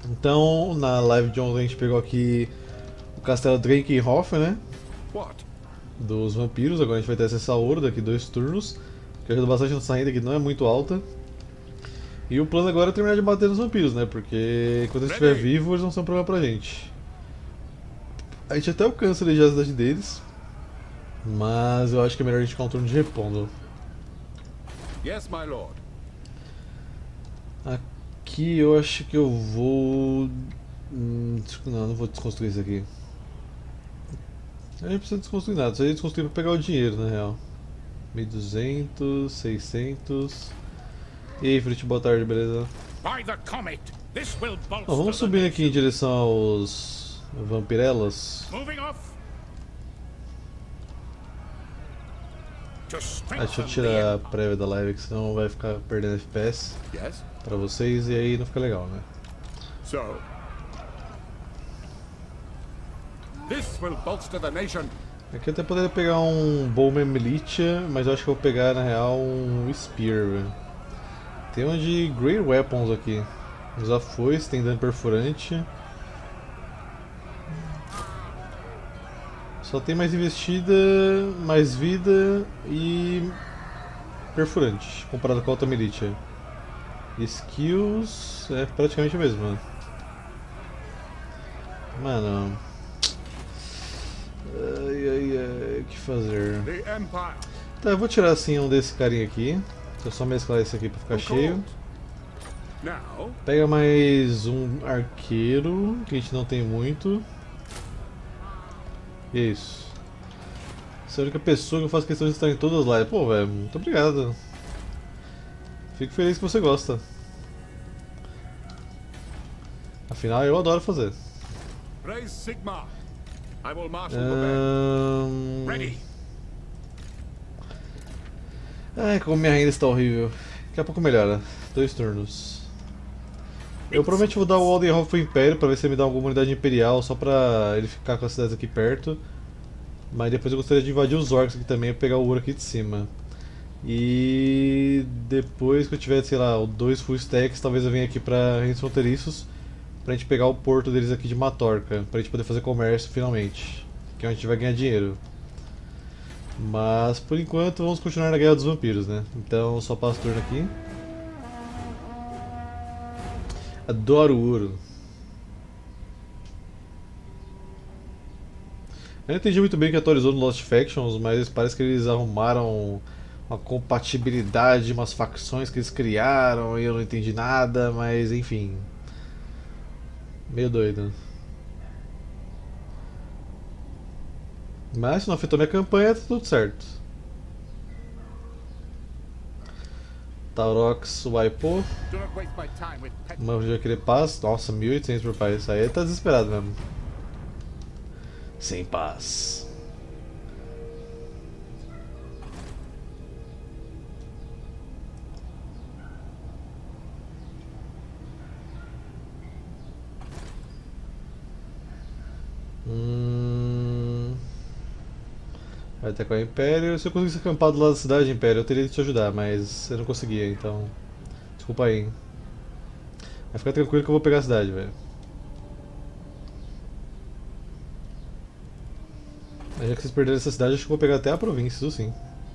Então, na live de ontem a gente pegou aqui o Castelo Drakenhof, né? Dos vampiros. Agora a gente vai ter acesso a ouro daqui 2 turnos, que ajuda bastante nossa renda, que não é muito alta. E o plano agora é terminar de bater nos vampiros, né? Porque enquanto eles estiver vivo, eles não são um problema pra gente. A gente até alcança ali já a cidade deles, mas eu acho que é melhor a gente ficar um turno de repondo. Yes, my lord. Aqui eu acho que eu vou... não vou desconstruir isso aqui. A gente precisa desconstruir nada, só ia desconstruir pra pegar o dinheiro, na real. 1200, 600... E aí, Frit, boa tarde, beleza? Bom, vamos subir aqui em direção aos vampirelas. Deixa eu tirar a prévia da live, que senão vai ficar perdendo FPS pra vocês e aí não fica legal, né? Aqui eu até poderia pegar um Bowman Militia, mas eu acho que eu vou pegar na real um Spear, velho. Tem um de Great Weapons aqui. Usar foice, tem dano perfurante. Só tem mais investida, mais vida e perfurante, comparado com a outra militia. Skills é praticamente o mesmo, mano. Mano. O que fazer? Tá, eu vou tirar assim um desse carinha aqui. Deixa eu só mesclar esse aqui pra ficar cheio. Pega mais um arqueiro, que a gente não tem muito. E é isso. Você é a única pessoa que eu faço questão de estar em todas as lives. Pô, velho, muito obrigado. Fico feliz que você gosta. Afinal, eu adoro fazer. Ai, como minha renda está horrível. Daqui a pouco melhora. 2 turnos. Eu provavelmente vou dar o Waldenhof pro Império pra ver se ele me dá alguma unidade imperial só pra ele ficar com as cidades aqui perto. Mas depois eu gostaria de invadir os orcs aqui também pra pegar o ouro aqui de cima. E depois que eu tiver, sei lá, 2 full stacks, talvez eu venha aqui pra Reinos Fronteiriços pra gente pegar o porto deles aqui de Matorca, pra gente poder fazer comércio finalmente, que é onde a gente vai ganhar dinheiro. Mas por enquanto vamos continuar na Guerra dos Vampiros, né? Então só passo o turno aqui. Adoro ouro. Eu não entendi muito bem o que atualizou no Lost Factions, mas parece que eles arrumaram uma compatibilidade, umas facções que eles criaram e eu não entendi nada, mas enfim. Meio doido. Mas se não afetou minha campanha, tá tudo certo. Taurox wipou. Mas já querer paz. Nossa, 1800 por paz. Isso aí tá desesperado mesmo. Sem paz. Vai até com o Império. Se eu conseguisse acampar do lado da cidade, Império, eu teria de te ajudar, mas eu não conseguia, então. Desculpa aí. Mas fica tranquilo que eu vou pegar a cidade, velho. Mas já que vocês perderam essa cidade, acho que eu vou pegar até a província, isso sim.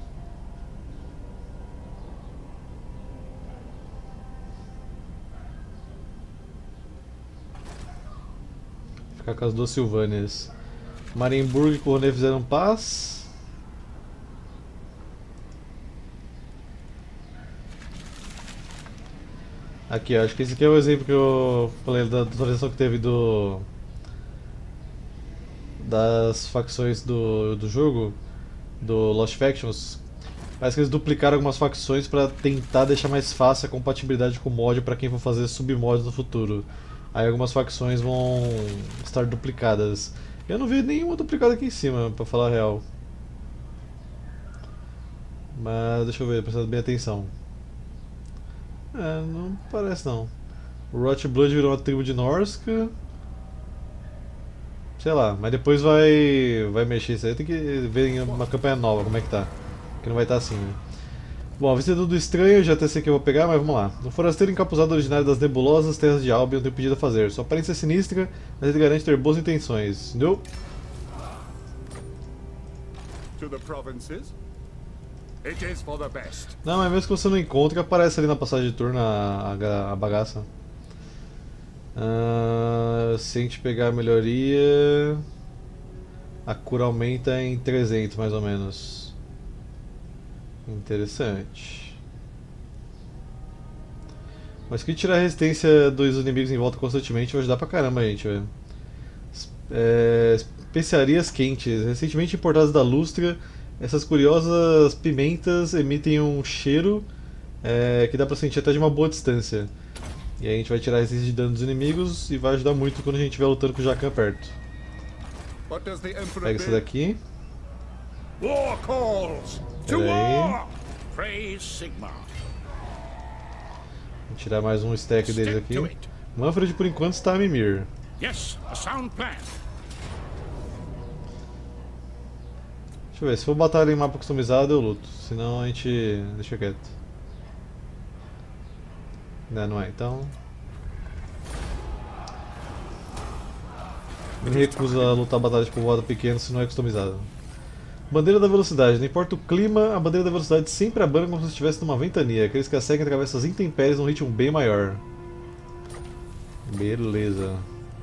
Ficar com as 2 Silvânias. Marienburg e Coronet fizeram paz. Aqui, acho que esse aqui é o exemplo que eu falei da atualização que teve das facções do jogo, do Lost Factions. Parece que eles duplicaram algumas facções para tentar deixar mais fácil a compatibilidade com o mod para quem for fazer submods no futuro. Aí algumas facções vão estar duplicadas. Eu não vi nenhuma duplicada aqui em cima, pra falar a real. Mas deixa eu ver, prestando bem atenção. Não parece não. O Rot Blood virou uma tribo de Norska. Sei lá, mas depois vai mexer isso aí. Tem que ver em uma campanha nova como é que tá. Que não vai estar assim, né? Bom, a Vencedor do Estranho, já até sei que eu vou pegar, mas vamos lá. Um forasteiro encapuzado originário das nebulosas terras de Albion tem um pedido a fazer. Sua aparência é sinistra, mas ele garante ter boas intenções. Não? To the provinces? It is for the best. Não, mas mesmo que você não encontre, aparece ali na passagem de turno a bagaça. Se a gente pegar a melhoria, a cura aumenta em 300 mais ou menos. Interessante. Mas que tirar a resistência dos inimigos em volta constantemente vai ajudar pra caramba, gente, velho. Especiarias quentes. Recentemente importadas da Lustra, essas curiosas pimentas emitem um cheiro que dá pra sentir até de uma boa distância. E aí a gente vai tirar a resistência de dano dos inimigos e vai ajudar muito quando a gente estiver lutando com o Jacan perto. Pega essa daqui. War calls! To Pera aí. war! Praise Sigmar. Vou tirar mais um stack deles Stick to aqui. it. Manfred por enquanto está a mimir. Yes, a sound plan. Deixa eu ver, se for batalha em mapa customizado eu luto, senão a gente deixa quieto. Não é, então... Me recuso a lutar batalhas de povoado pequeno se não é customizado. Bandeira da velocidade, não importa o clima, a bandeira da velocidade sempre abana como se estivesse numa ventania. Aqueles que a seguem atravessam as intempéries num ritmo bem maior. Beleza.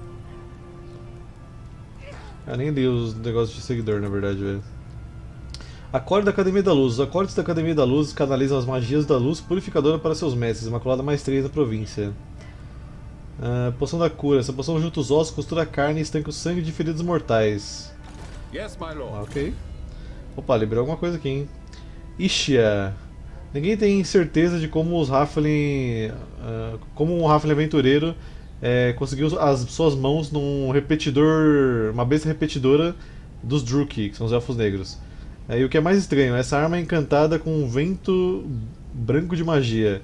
Eu nem li os negócios de seguidor, na verdade, velho. Acorde da Academia da Luz. Os acordes da Academia da Luz canalizam as magias da luz purificadora para seus mestres, Imaculada Maestria da província. Poção da cura. Essa poção junta os ossos, costura a carne e estanca o sangue de feridos mortais. Yes, my lord. Ok. Opa, liberou alguma coisa aqui, hein? Ishia. Ninguém tem certeza de como os Halfling, como um Halfling aventureiro conseguiu as suas mãos num repetidor, uma besta repetidora dos Druki, que são os Elfos Negros. E o que é mais estranho, essa arma é encantada com um vento branco de magia.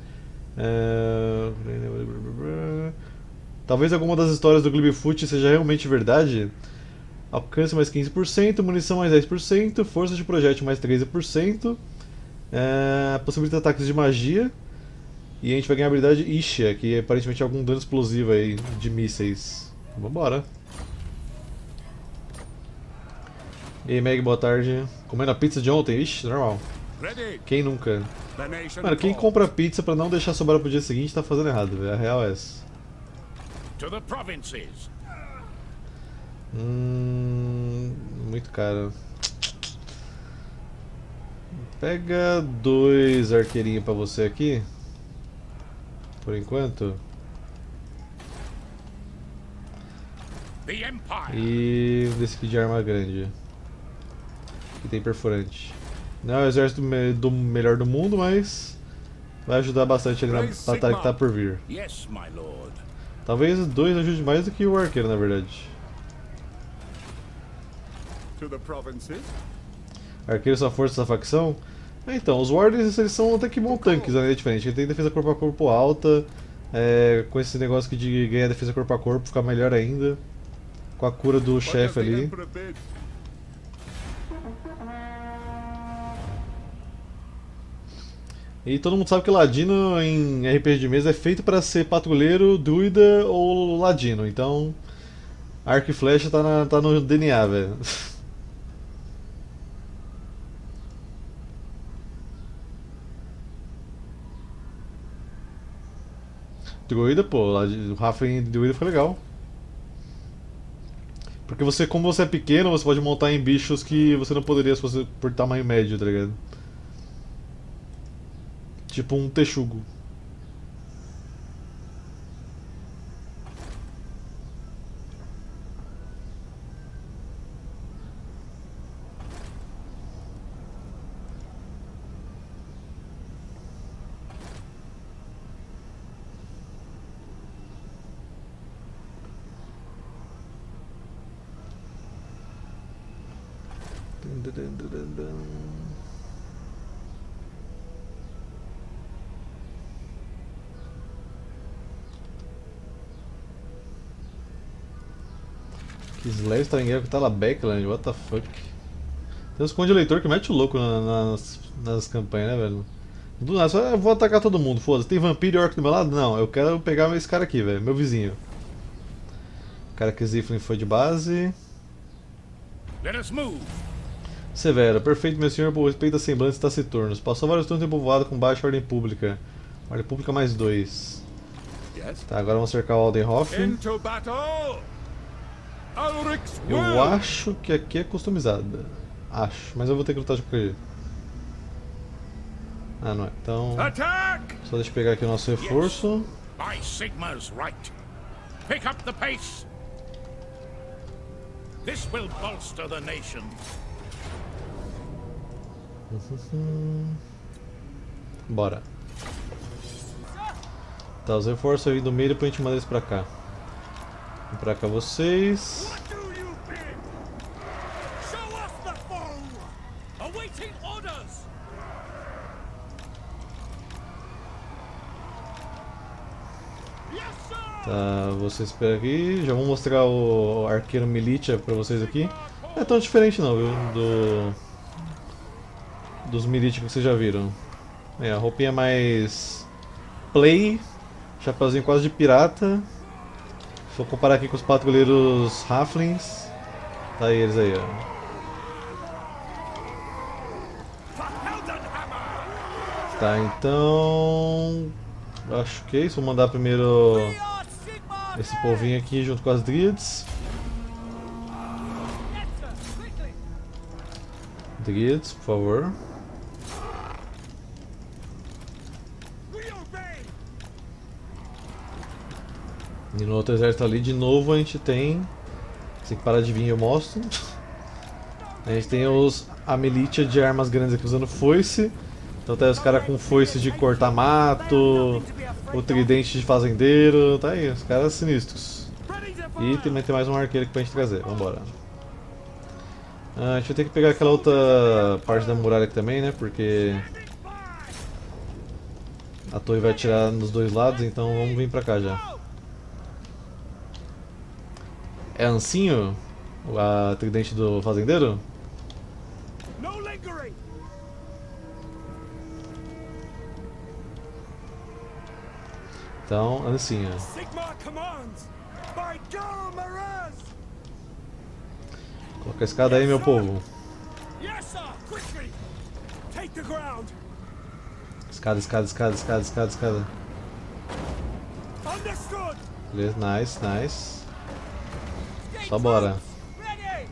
Talvez alguma das histórias do Glibifoot seja realmente verdade. Alcance mais 15%, munição mais 10%, força de projétil mais 13%, possibilita ataques de magia. E a gente vai ganhar a habilidade Ishia, que aparentemente é algum dano explosivo aí de mísseis. Vambora. E aí, Meg, boa tarde. Comendo a pizza de ontem? Ixi, normal. Ready. Quem nunca? The nation Mano, quem calls. compra pizza pra não deixar sobrar pro dia seguinte tá fazendo errado, velho. A real é essa. To the provinces. Muito caro. Pega 2 arqueirinhos pra você aqui. Por enquanto. The Empire. E desse aqui de arma grande. Que tem perfurante. Não é o exército do melhor do mundo, mas vai ajudar bastante ali na batalha que tá por vir. Yes, my lord. Talvez 2 ajude mais do que o arqueiro, na verdade. To the provinces. Arqueiro sua força, essa facção? Então, os Wardens eles são até que bons tanques, né? É diferente. Ele tem defesa corpo a corpo alta, com esse negócio de ganhar defesa corpo a corpo, ficar melhor ainda. Com a cura do chefe ali. E todo mundo sabe que Ladino em RPG de mesa é feito para ser patrulheiro, druida ou ladino. Então, arco e flecha tá no DNA, velho. Druida, pô, o Halfling druida foi legal. Porque você, como você é pequeno, você pode montar em bichos que você não poderia se fosse por tamanho médio, tá ligado? Tipo um texugo. Que Slaves tá em guerra com Talabackland, what the fuck? Tem uns conde eleitor que mete o louco nas campanhas, né, velho? Do nada, só eu vou atacar todo mundo, foda-se. Tem vampiro e orc do meu lado? Não, eu quero pegar esse cara aqui, velho, meu vizinho. O cara que Ziflin foi de base. Let us move. Severo, perfeito, meu senhor, por respeito a semblantes taciturnos. Passou vários turnos em povoado com baixa ordem pública. Ordem pública mais 2. Yes. Tá, agora vamos cercar o Aldenhof. Into battle. Ulrich's Eu will. acho que aqui é customizada. Acho, mas eu vou ter que lutar de qualquer jeito. Ah, não é. Então, Attack! só deixa eu pegar aqui o nosso reforço. By Sigmar's right. Pick up the pace. This will bolster the nation. Bora. Tá, os reforços aí do meio, depois a gente manda eles pra cá. Vem pra cá vocês. What do you bid? Show us the foe. Awaiting orders. Yes, sir. Tá, vocês esperam aqui. Já vou mostrar o arqueiro militia pra vocês aqui. Não é tão diferente não, viu? Dos militia que vocês já viram. É, a roupinha mais play, chapeuzinho quase de pirata. Se for comparar aqui com os patrulheiros Halflings, tá aí eles aí, ó. Tá, então acho que é isso. Vou mandar primeiro esse povinho aqui junto com as Dryades. Dryades, por favor. E no outro exército ali, de novo, a gente tem... Se parar de vir eu mostro. A gente tem a militia de armas grandes aqui usando foice. Então tem os caras com foice de cortar mato, o tridente de fazendeiro, tá aí, os caras sinistros. E também tem mais um arqueiro aqui pra gente trazer, vambora. A gente vai ter que pegar aquela outra parte da muralha aqui também, né, porque... A torre vai atirar nos dois lados, então vamos vir pra cá já. É ancinho? A tridente do fazendeiro? No lingering. Então, ancinho. Sigmar commands. By Gal Maraz. Coloca a escada aí, meu povo. Yes, sir. Quickly. Take the ground. Escada, escada, escada, escada, escada, escada. Understood. Beleza, nice, nice. Só bora. Ready.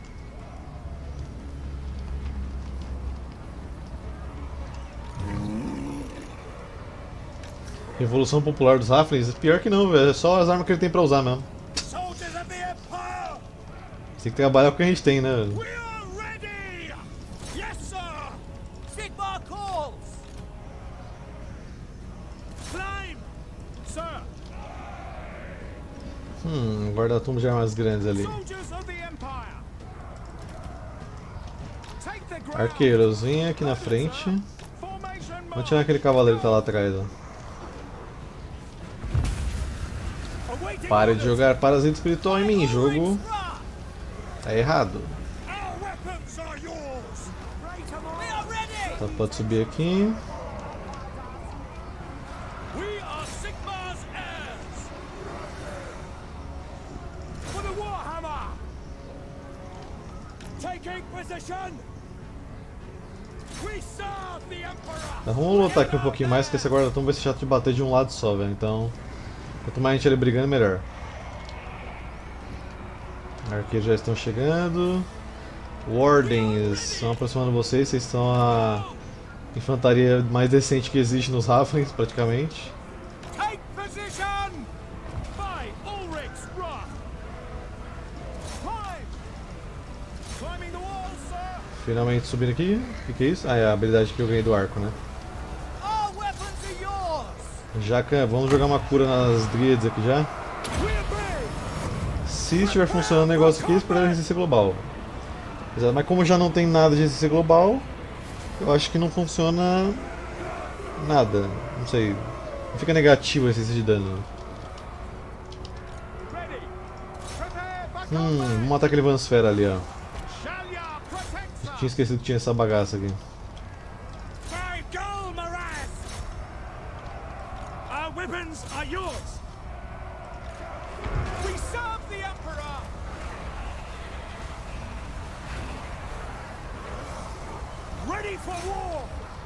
Revolução Popular dos Halflings? Pior que não, velho. É só as armas que ele tem pra usar mesmo. Soldiers of the Empire. Tem que trabalhar com o que a gente tem, né? We are ready. Yes, sir. Sigmar calls! Climb. Sir. Guarda-tumba de armas grandes ali. Soldiers of the Empire. Take the ground. Arqueiros, vem aqui na frente. Formation Vamos tirar aquele cavaleiro que tá lá atrás, ó. Awaiting Pare de orders. jogar parasita espiritual em mim, jogo. Tá errado. Our weapons are yours. We are ready! Então pode subir aqui. We are Sigmar's heirs. For the Warhammer. Taking position. We serve the Emperor. Então vamos lutar aqui um pouquinho mais, porque esse guarda-tumba vai ser chato de bater de um lado só, velho. Então, quanto mais a gente ali brigando, melhor. Arqueiros já estão chegando. Wardens estão aproximando vocês. Vocês são a infantaria mais decente que existe nos Halflings, praticamente. Take position. By Ulrich's wrath. Climb. Climbing the walls, sir. Finalmente subindo aqui. O que é isso? Ah, é a habilidade que eu ganhei do arco, né? Our weapons are yours! Já vamos jogar uma cura nas Dryades aqui já. We obey. Se estiver funcionando o negócio aqui, esperar a resistência global. Exato, mas como já não tem nada de resistência global, eu acho que não funciona nada. Não sei. Não fica negativo a resistência de dano. Ready. Prepare back Vamos matar aquele Vansfera ali, ó. Shalia protects us. Tinha esquecido que tinha essa bagaça aqui. By Gal Maraz. Ready for war!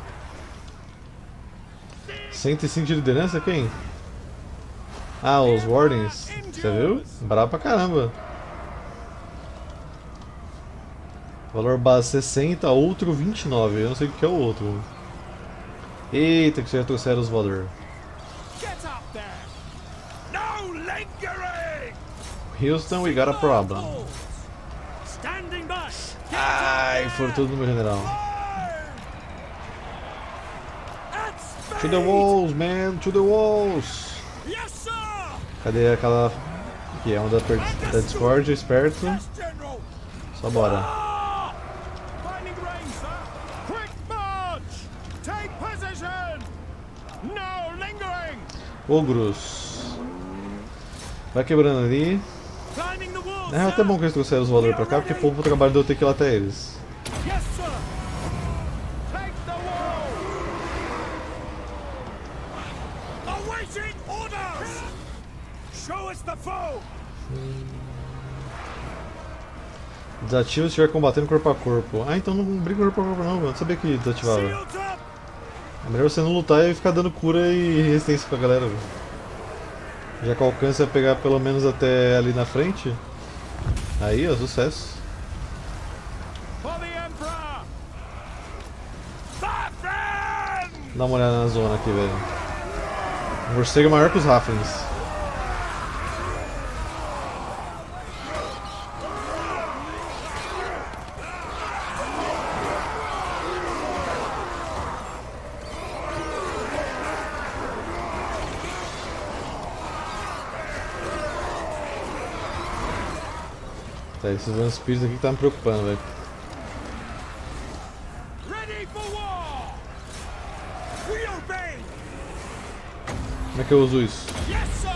105 de liderança, quem? Ah, os Wardens. Você viu? Brabo pra caramba. Valor base 60, outro 29. Eu não sei o que é o outro. Eita, que já trouxeram os valores. Get up there! No lingering! Houston, we got a problem. Standing back! Ai, foram tudo no meu general. To the walls, man! To the walls! Yes, sir! Cadê aquela que é uma da Discord, esperto? Yes, General! Só bora. Finding range, sir! Quick march! Take position! No lingering! Ogros. Vai quebrando ali. Climbing the wall, É até bom que eles trouxeram os valores pra cá, porque pouco o trabalho de eu ter que ir lá até eles. Yes, sir! Take the wall! Awaiting orders! Show us the foe! Desativa se estiver combatendo corpo a corpo. Ah, então não briga corpo a corpo não, eu não sabia que desativava. Shields up! É melhor você não lutar e ficar dando cura e resistência pra galera. Velho. Já que o alcance é pegar pelo menos até ali na frente. Aí, ó, sucesso. For the Emperor! Baffin! Dá uma olhada na zona aqui, velho. O morcego é maior que os Rafflins. Tá, esses vampiros aqui que tá me preocupando, velho. Ready for war! We obey! Como é que eu uso isso? Yes, sir!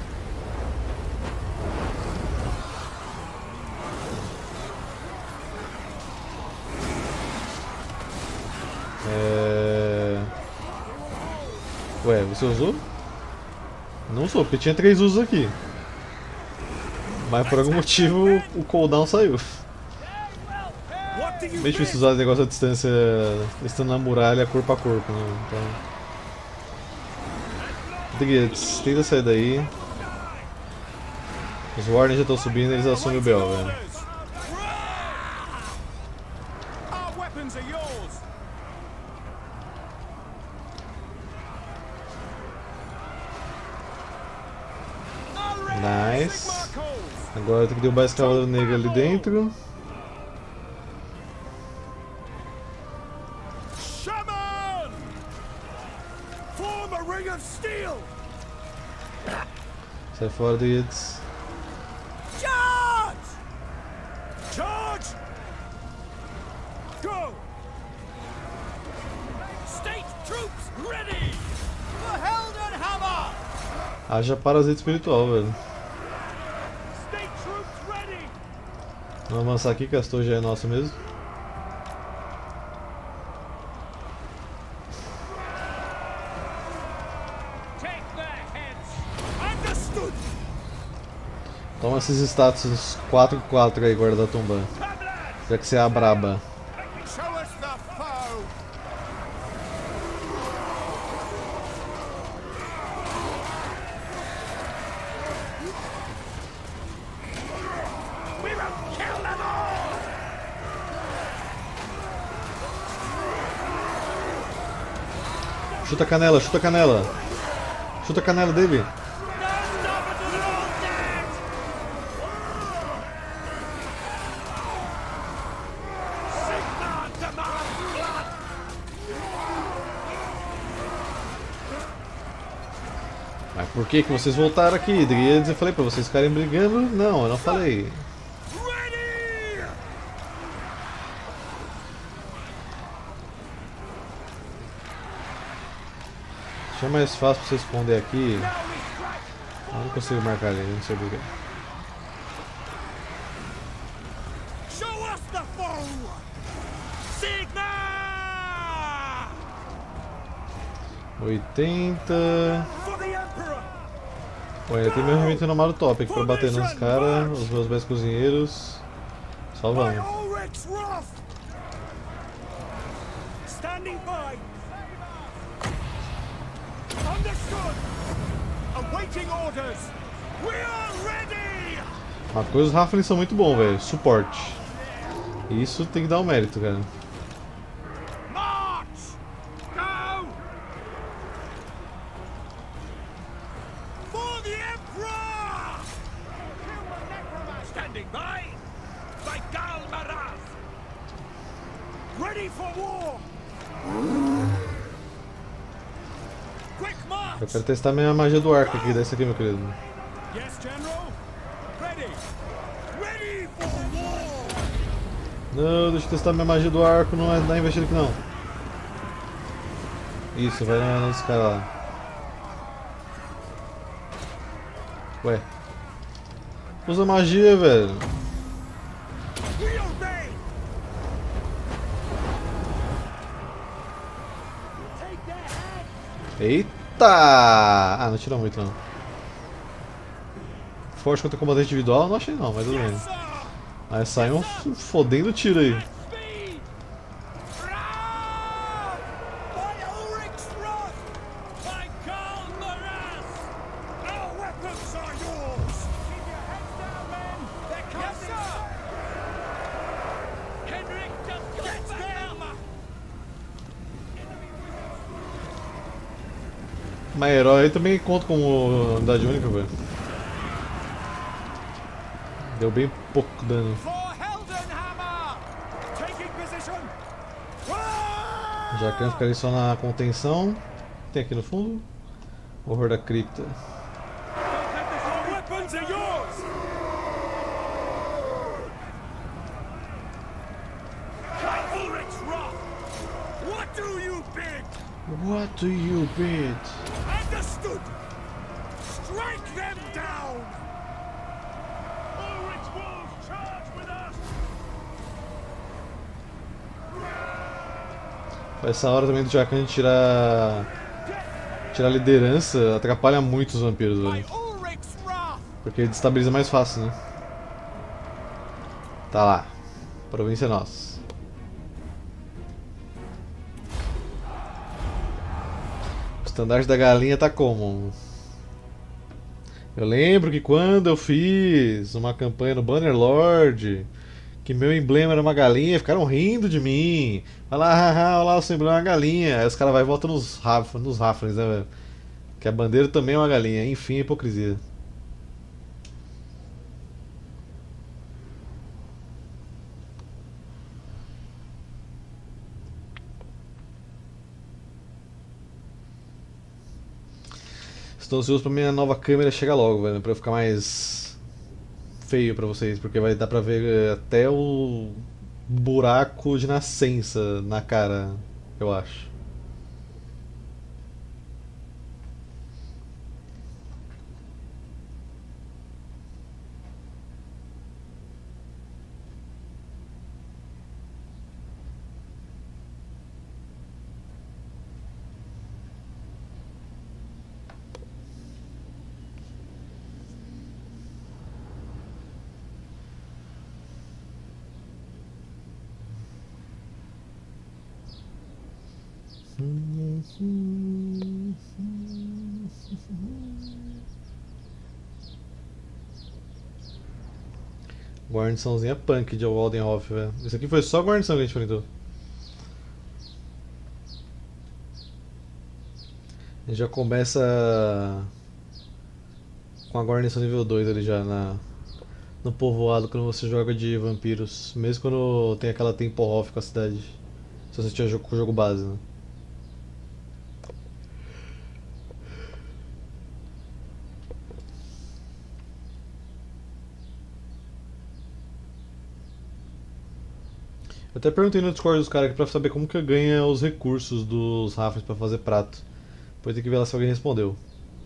Ué, você usou? Não usou, porque tinha 3 usos aqui. Mas por algum motivo o cooldown saiu. What do you Meio difícil think? usar o negócio à distância, estando na muralha corpo a corpo, né? Então... Driedes, tenta sair daí. Os Warden já estão subindo e eles assumem o BO, velho. Our weapons are yours! Nice. Marcos! Agora tem que derrubar esse cavaleiro negro ali dentro. Shaman! Form a ring of steel! Sai fora, Driedes. Charge! Charge! Go! State troops ready! The Heldenhammer! Haja parasita espiritual, velho. State troops ready! Vamos avançar aqui, que a torre já é nossa mesmo. Take their heads! Understood! Toma esses status 4x4 aí, guarda da tumba. Já que você é a braba. Show us the foe! We will kill them all! Chuta a canela, chuta a canela. Chuta a canela dele. Mas por que vocês voltaram aqui, Driedes? Eu falei pra vocês ficarem brigando? Não, eu não falei. Ready! Acho mais fácil pra você esconder aqui. Eu não consigo marcar ali, não sei porquê. Show us the foe! Sigma! 80. For the Emperor! Pô, ainda tem meu regimento renomado top aqui pra bater nos caras, os meus bens cozinheiros. Só By vamos. Ulrich's wrath! Standing by. Understood. Awaiting orders. We are ready. Uma coisa, os Halflings são muito bons, velho. Suporte. Isso tem que dar um mérito, cara. March. Go. For the Emperor. Standing by. By Galmaraz. Ready for war. Quick march. Eu quero testar minha magia do arco aqui, dessa aqui, meu querido. Yes, General. Ready. Ready for war. Não, deixa eu testar minha magia do arco, não é dar investido aqui não. Isso, vai nesse cara lá. Ué. Usa magia, velho. We obey. Take their head. Eita! Ah, não tirou muito não. Forte contra combatente individual, não achei não, mas tudo bem. Yes, sir. Aí sai um fodendo tiro aí. Speed. Round. By Ulrich's wrath. By Galmaraz. Our weapons are yours. Keep your heads down, men. They're coming. Yes, sir. Henrik just get them. Mas herói também conta como unidade única, velho. Deu bem pouco dano. For Heldenhammer. Taking position. Já quero ficar ali só na contenção. Tem aqui no fundo. Horror da cripta. Our weapons are yours. By Ulrich's wrath. What do you bid? What do you bid? Understood. Strike them down. Ulrich's wolves charge with us. Essa hora também do Jacan de tirar a liderança atrapalha muito os vampiros, By velho. Ulrich's wrath. Porque ele destabiliza mais fácil, né? Tá lá. Província é nossa. O estandarte da galinha tá como? Eu lembro que quando eu fiz uma campanha no Bannerlord, que meu emblema era uma galinha, ficaram rindo de mim. Olha lá, haha, olha lá, o seu emblema é uma galinha. Aí os caras vão e voltam nos Halflings, né, velho? Que a bandeira também é uma galinha. Enfim, hipocrisia. Estou ansioso pra minha nova câmera chegar logo, velho, pra eu ficar mais feio pra vocês, porque vai dar pra ver até o buraco de nascença na cara, eu acho. Guarniçãozinha punk de Waldenhof, velho. Isso aqui foi só a guarnição que a gente enfrentou. A gente já começa com a guarnição nível 2 ali já no povoado quando você joga de vampiros. Mesmo quando tem aquela tempo-off com a cidade. Se você tiver jogo com o jogo base, né? Eu até perguntei no Discord dos caras aqui pra saber como que ganha os recursos dos Halflings pra fazer prato. Depois tem que ver lá se alguém respondeu.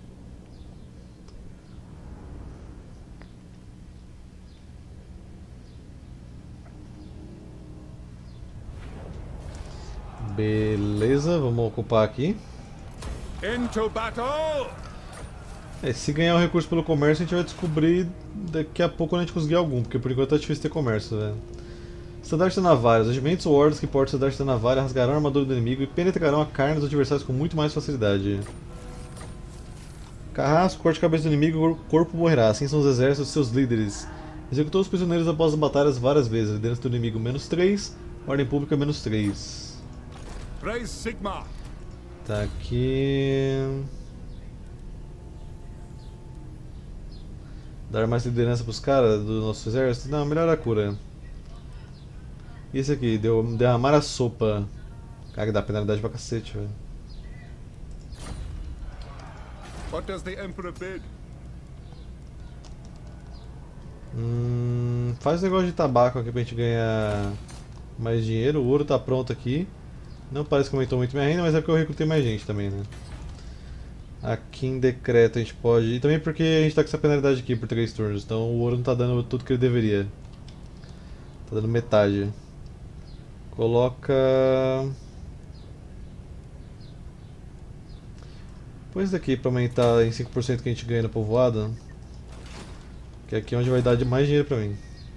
Beleza, vamos ocupar aqui. Into battle. Se ganhar o recurso pelo comércio, a gente vai descobrir daqui a pouco quando a gente conseguir algum, porque por enquanto tá difícil ter comércio, velho. Estandarte da navalha. Os regimentos ou hordas que portam o estandarte da navalha rasgarão a armadura do inimigo e penetrarão a carne dos adversários com muito mais facilidade. Carrasco, corte a cabeça do inimigo e o corpo morrerá. Assim são os exércitos de seus líderes. Executou os prisioneiros após as batalhas várias vezes. Liderança do inimigo -3, ordem pública -3. Praise Sigma. Tá aqui. Dar mais liderança pros caras do nosso exército? Não, melhor a cura. E esse aqui, derramar a sopa. Cara, que dá penalidade pra cacete, velho. What does the Emperor bid? Faz um negócio de tabaco aqui pra gente ganhar mais dinheiro. O ouro tá pronto aqui. Não parece que aumentou muito minha renda, mas é porque eu recrutei mais gente também, né? Aqui em decreto a gente pode... E também porque a gente tá com essa penalidade aqui por 3 turnos. Então o ouro não tá dando tudo que ele deveria. Tá dando metade. Coloca... Põe isso daqui pra aumentar em 5% que a gente ganha na povoada. Que aqui é onde vai dar de mais dinheiro pra mim.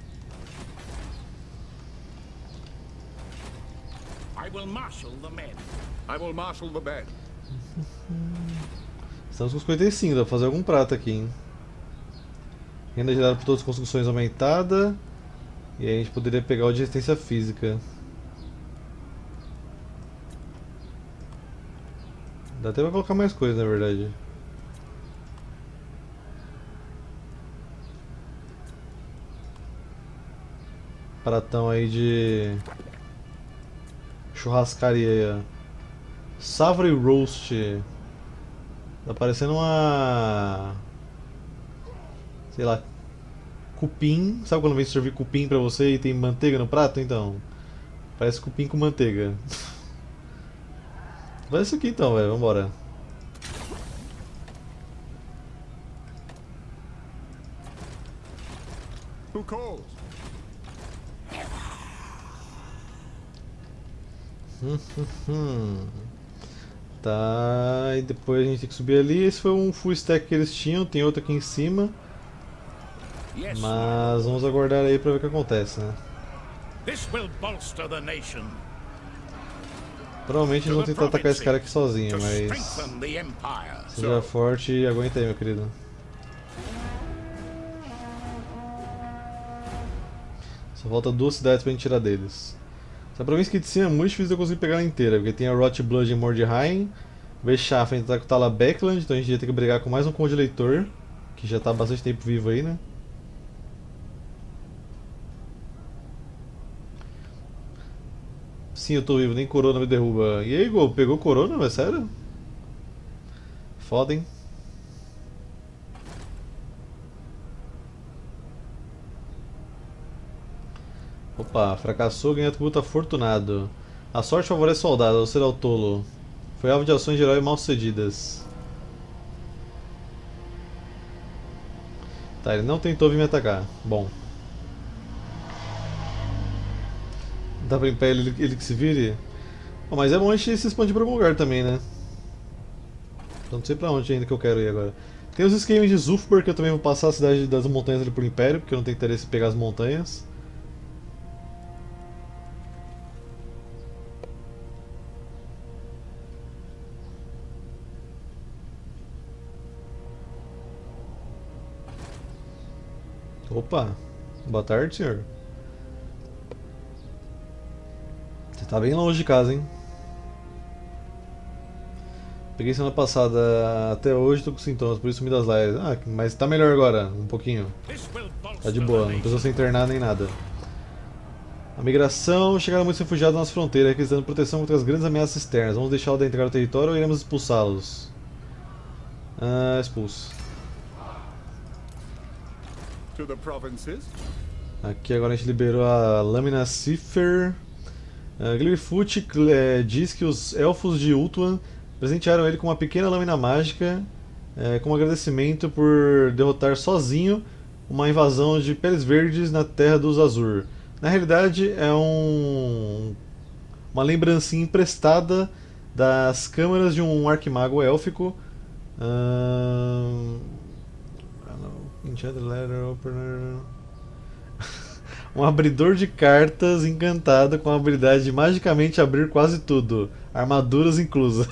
I will marshal the men. I will marshal the men. Estamos com 55, dá pra fazer algum prato aqui, hein? Renda gerada por todas as construções aumentada. E aí a gente poderia pegar o de resistência física. Dá até pra colocar mais coisa, na verdade. Pratão aí de churrascaria. Savory Roast. Tá parecendo uma... sei lá... cupim. Sabe quando vem servir cupim pra você e tem manteiga no prato? Então... parece cupim com manteiga. Vai isso aqui então, velho. Vambora. Who calls? Tá, e depois a gente tem que subir ali. Esse foi um full stack que eles tinham, tem outro aqui em cima. Yes. Mas vamos aguardar aí pra ver o que acontece, né? This will bolster the nation. Provavelmente eles vão tentar atacar esse cara aqui sozinho, To mas... strengthen the empire. seja forte e aguenta aí, meu querido. Só falta 2 cidades pra gente tirar deles. Essa província aqui de cima é muito difícil de eu conseguir pegar ela inteira, porque tem a Rot Blood em Mordheim, Beschaffen tá com Tala Beckland, então a gente ia ter que brigar com mais um Conde Eleitor, que já tá há bastante tempo vivo aí, né? Sim, eu tô vivo, nem corona me derruba. E aí, Gol, pegou corona, é sério? Foda, hein? Opa, fracassou, ganha atributo afortunado. A sorte favorece o soldado, ou será o tolo. Foi alvo de ações de herói mal sucedidas. Tá, ele não tentou vir me atacar. Bom. Dá pra impedir ele que se vire? Bom, mas é bom a gente se expandir pra algum lugar também, né? Eu não sei pra onde ainda que eu quero ir agora. Tem os esquemas de Zulfburg, que eu também vou passar a cidade das montanhas ali pro Império, porque eu não tenho interesse em pegar as montanhas. Opa, boa tarde, senhor. Você tá bem longe de casa, hein? Peguei semana passada, até hoje tô com sintomas, por isso sumi das lives. Ah, mas tá melhor agora, um pouquinho. This will bolster Tá de the boa, não nation. precisa ser internado nem nada. A migração, chegaram muitos refugiados na nossa fronteira, requisitando proteção contra as grandes ameaças externas. Vamos deixá-los adentrar o território ou iremos expulsá-los? Expulso. To the provinces? Aqui agora a gente liberou a Lâmina Cipher. Glirfoot diz que os elfos de Ultuan presentearam ele com uma pequena lâmina mágica como agradecimento por derrotar sozinho uma invasão de peles verdes na terra dos Azur. Na realidade é uma lembrancinha emprestada das câmaras de um arquimago élfico. Enchanted Letter Opener. Um abridor de cartas encantado com a habilidade de magicamente abrir quase tudo. Armaduras inclusas.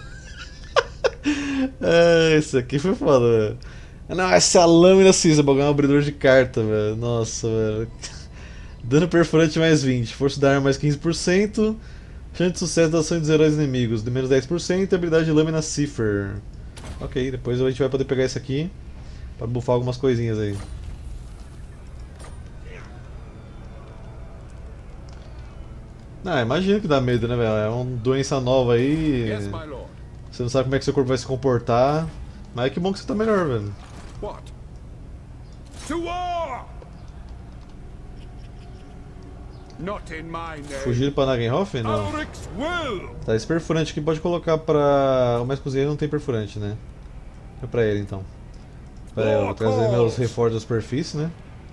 Esse aqui foi foda, velho. Não, essa é a lâmina cinza, bagulho é um abridor de carta, velho. Nossa, velho. Dano perfurante mais 20, força da arma mais 15%, chance de sucesso das ações dos heróis inimigos de menos 10% e habilidade de lâmina Cipher. Ok, depois a gente vai poder pegar esse aqui pra buffar algumas coisinhas aí. Ah, imagina que dá medo, né, velho? É uma doença nova aí, Yes, my lord. você não sabe como é que seu corpo vai se comportar, mas que bom que você tá melhor, velho. What? To war! Not in my name. Fugir pra Nagenhof? Não. Ulrich's will! Tá, esse perfurante aqui pode colocar pra... O mais cozinheiro não tem perfurante, né? É pra ele, então. Pera aí, eu vou trazer meus reforços da superfície, né?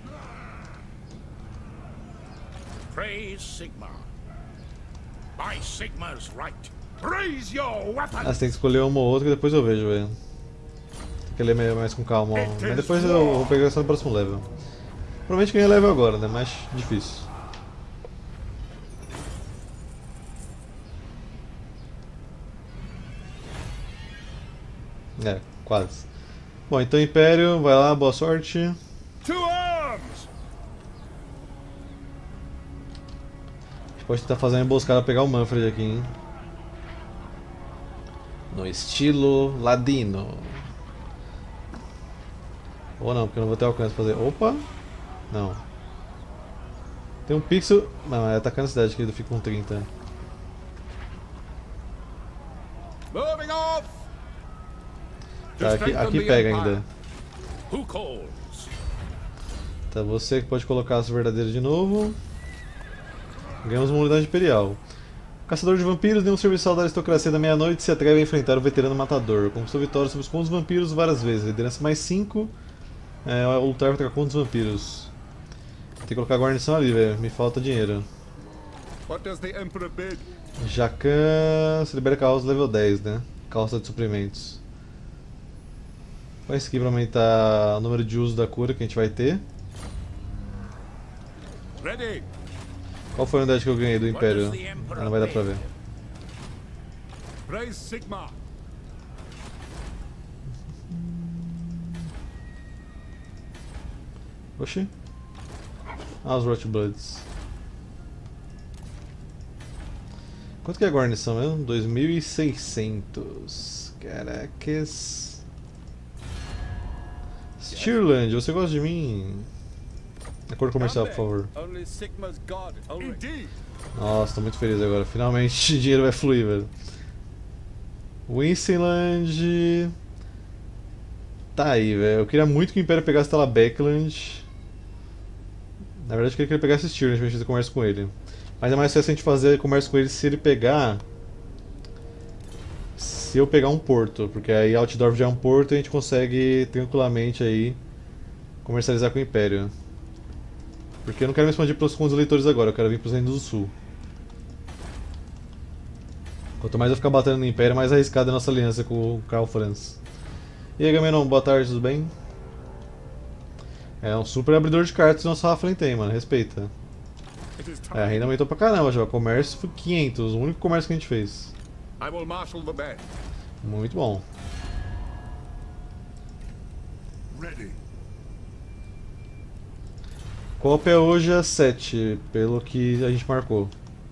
Praise Sigmar. By Sigmar's right. Raise your weapon! Ah, você tem que escolher uma ou outra que depois eu vejo, velho. Tem que ler mais com calma. Ó. Mas depois eu vou pegar só no próximo level. Provavelmente ganhei level agora, né? Mais difícil. É, quase. Bom, então Império, vai lá, boa sorte. To arms! A gente pode tentar fazer uma emboscada pra pegar o Manfred aqui, hein? No estilo ladino. Ou não, porque eu não vou ter alcance pra fazer. Opa! Não. Tem um pixel. Não, é atacando a cidade que ele fica com 30. Moving off! Tá, aqui pega ainda. Who calls? Tá, você que pode colocar as verdadeiras de novo. Ganhamos uma unidade imperial. Caçador de vampiros, nenhum serviçal da aristocracia da meia-noite se atreve a enfrentar o veterano matador. Conquistou vitória sobre os contos vampiros várias vezes. Liderança mais 5. Lutar contra contos vampiros. Tem que colocar a guarnição ali, velho. Me falta dinheiro. What does the Emperor bid? Jacan. Se libera carroça level 10, né? Calça de suprimentos. Vai isso aqui pra aumentar o número de uso da cura que a gente vai ter. Ready! Qual foi a unidade que eu ganhei do Império? Ah, não vai dar pra ver. Praise Sigmar! Oxi. Ah, os Rotbloods. Quanto que é a guarnição mesmo? 2600. Caracas. Stirland, você gosta de mim? Acordo comercial, por favor. Only Sigmar's god, Ulrich. Indeed! Nossa, tô muito feliz agora. Finalmente dinheiro vai fluir, velho. Winceland. Tá aí, velho. Eu queria muito que o Império pegasse Talabeckland. Na verdade, eu queria que ele pegasse Stirland pra gente fazer comércio com ele. Mas é mais fácil a gente fazer comércio com ele se ele pegar. Se eu pegar um porto. Porque aí Altdorf já é um porto e a gente consegue tranquilamente aí comercializar com o Império. Porque eu não quero me expandir pelos contos eleitores agora, eu quero vir pros Reinos do Sul. Quanto mais eu ficar batendo no Império, mais arriscada é a nossa aliança com o Karl Franz. E aí, Gamenon, boa tarde, tudo bem? É um super abridor de cartas que o nosso Halfling tem, mano, respeita. It is É, a renda aumentou pra caramba já, o comércio foi 500, o único comércio que a gente fez. I will marshal the band. Muito bom. Ready. Copa é hoje às 7, pelo que a gente marcou.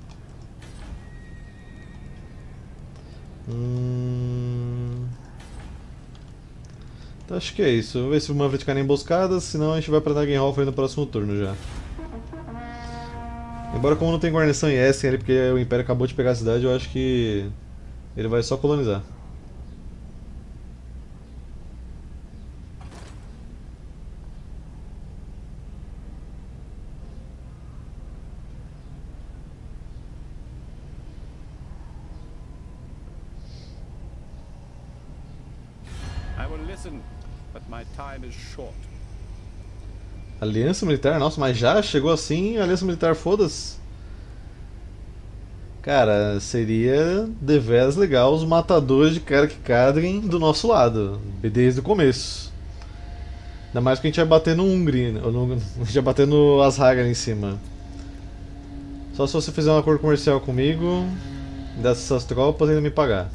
Então, acho que é isso. Vamos ver se o Manfred cai na emboscada, senão a gente vai pra Nagenhof no próximo turno já. Embora como não tem guarnição em Essen ali, porque o Império acabou de pegar a cidade, eu acho que ele vai só colonizar. I will listen, but my time is short. Aliança Militar? Nossa, mas já chegou assim? Aliança Militar, foda-se. Cara, seria deveras legal os matadores de Karak-Kadrin do nosso lado, desde o começo. Ainda mais que a gente vai bater no Ungry, a gente vai bater no Ashagar em cima. Só se você fizer um acordo comercial comigo, dessas tropas, ainda me pagar.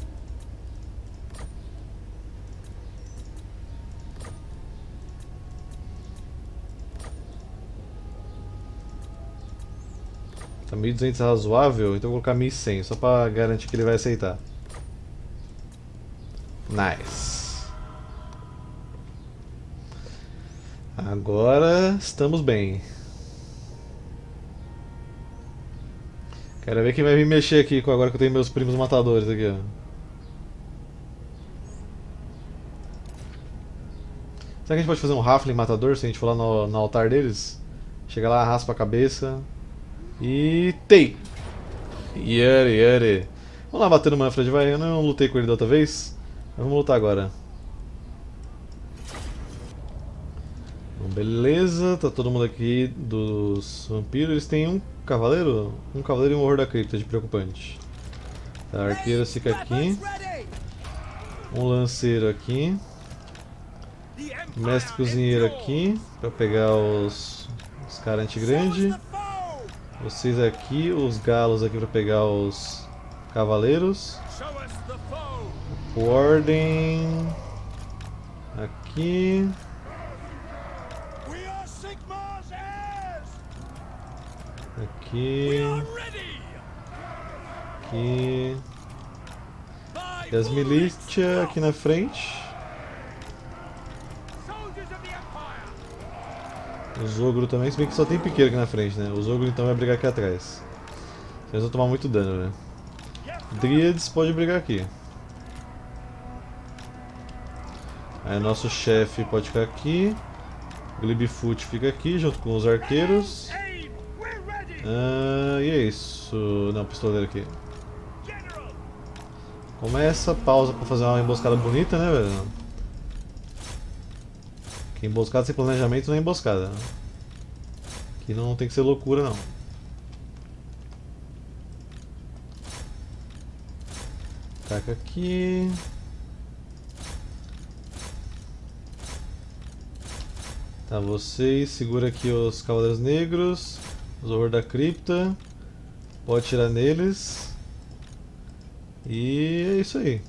Tá 1.200 razoável, então eu vou colocar 1.100, só pra garantir que ele vai aceitar. Nice. Agora estamos bem. Quero ver quem vai vir mexer aqui agora que eu tenho meus primos matadores aqui, ó. Será que a gente pode fazer um Halfling matador se a gente for lá no altar deles? Chega lá, raspa a cabeça. E tei! Yuri. Vamos lá bater no Manfred, vai. Eu não lutei com ele da outra vez. Mas vamos lutar agora. Bom, beleza, tá todo mundo aqui dos vampiros. Eles têm um cavaleiro? Um cavaleiro e um horror da cripta, de preocupante. Tá, arqueiro fica aqui. Um lanceiro aqui. Mestre cozinheiro aqui, pra pegar os caras anti-grande. Vocês aqui, os galos aqui pra pegar os cavaleiros. Ordem aqui. Aqui. Aqui. E as milícias aqui na frente. Os ogros também, se bem que só tem piqueiro aqui na frente, né? Os ogros então vai brigar aqui atrás. Eles vão tomar muito dano, né? Dríades pode brigar aqui. Aí nosso chefe pode ficar aqui. Glibfoot fica aqui junto com os arqueiros. E é isso. Não, pistoleiro aqui. Começa, pausa pra fazer uma emboscada bonita, né, velho? Que emboscada sem planejamento não é emboscada, né? Aqui não tem que ser loucura, não. Taca aqui. Tá, vocês segura aqui os Cavaleiros Negros, os horror da cripta. Pode tirar neles. E é isso aí.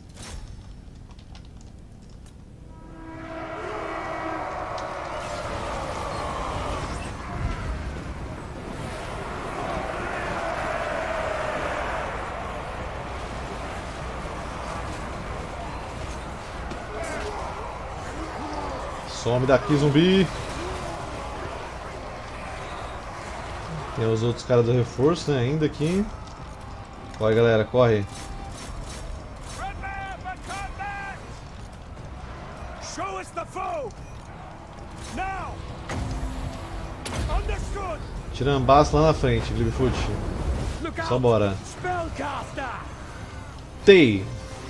Some daqui, zumbi! Tem os outros caras do reforço, né? Ainda aqui. Corre, galera, corre! Tirambaço lá na frente, Glibfoot. Só bora. Tei!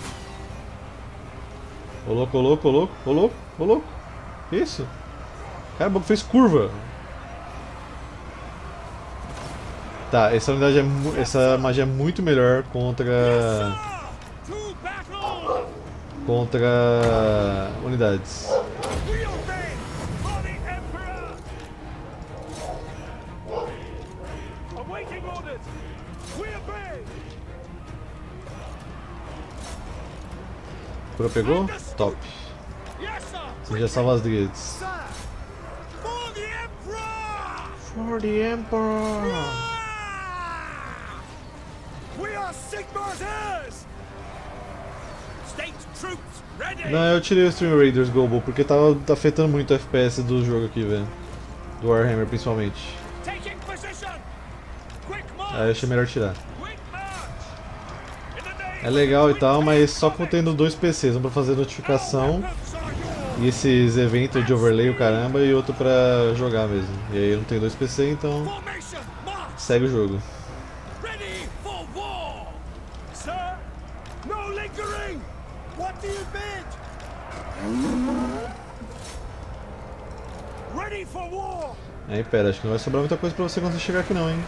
Ô louco, ô louco, ô louco, ô louco, ô louco. Que isso? Cara, o bagulho fez curva. Tá, essa unidade essa magia é muito melhor contra unidades. Cura pegou? Top. Você já salva as Dríades. For the Emperor! Não, eu tirei o Stream Raiders Global porque tá afetando muito o FPS do jogo aqui, velho. Do Warhammer principalmente. Aí eu achei melhor tirar. É legal e tal, mas só contendo 2 PCs, um pra fazer notificação e esses eventos de overlay o caramba e outro pra jogar mesmo. E aí eu não tenho 2 PC, então segue o jogo. Aí pera, acho que não vai sobrar muita coisa pra você quando você chegar aqui não, hein.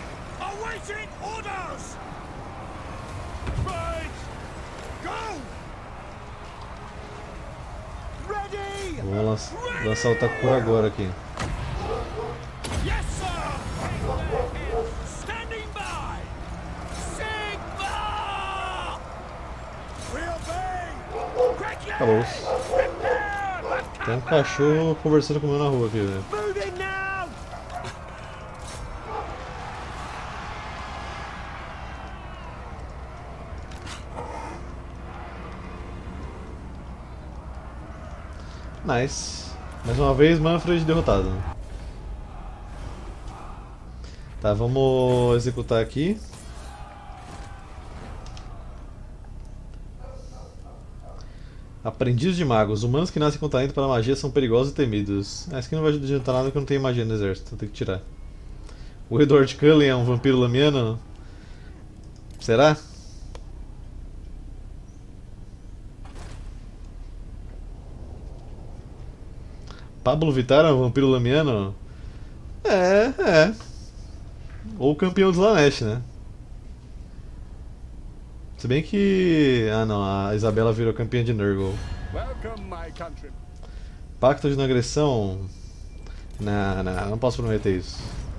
Vamos lançar o Takura agora aqui. Acabou. Tem um cachorro conversando comigo na rua aqui, velho. Moving now! Nice. Mais uma vez, Manfred derrotado. Tá, vamos executar aqui. Aprendiz de magos. Humanos que nascem com talento para magia são perigosos e temidos. Esse aqui não vai adiantar nada porque eu não tenho magia no exército. Tem que tirar. O Edward Cullen é um vampiro lamiano? Será? Pablo Vittar é um vampiro lamiano? É. Ou campeão do Slanesh, né? Se bem que... Ah não, a Isabela virou campeã de Nurgle. Welcome, my country. Pacto de não agressão? Não posso prometer isso.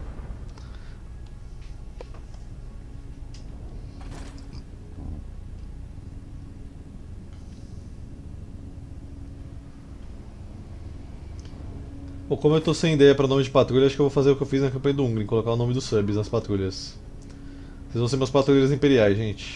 Bom, como eu tô sem ideia para nome de patrulha, acho que eu vou fazer o que eu fiz na campanha do Ungrim, colocar o nome dos subs nas patrulhas. Vocês vão ser meus patrulheiros imperiais, gente.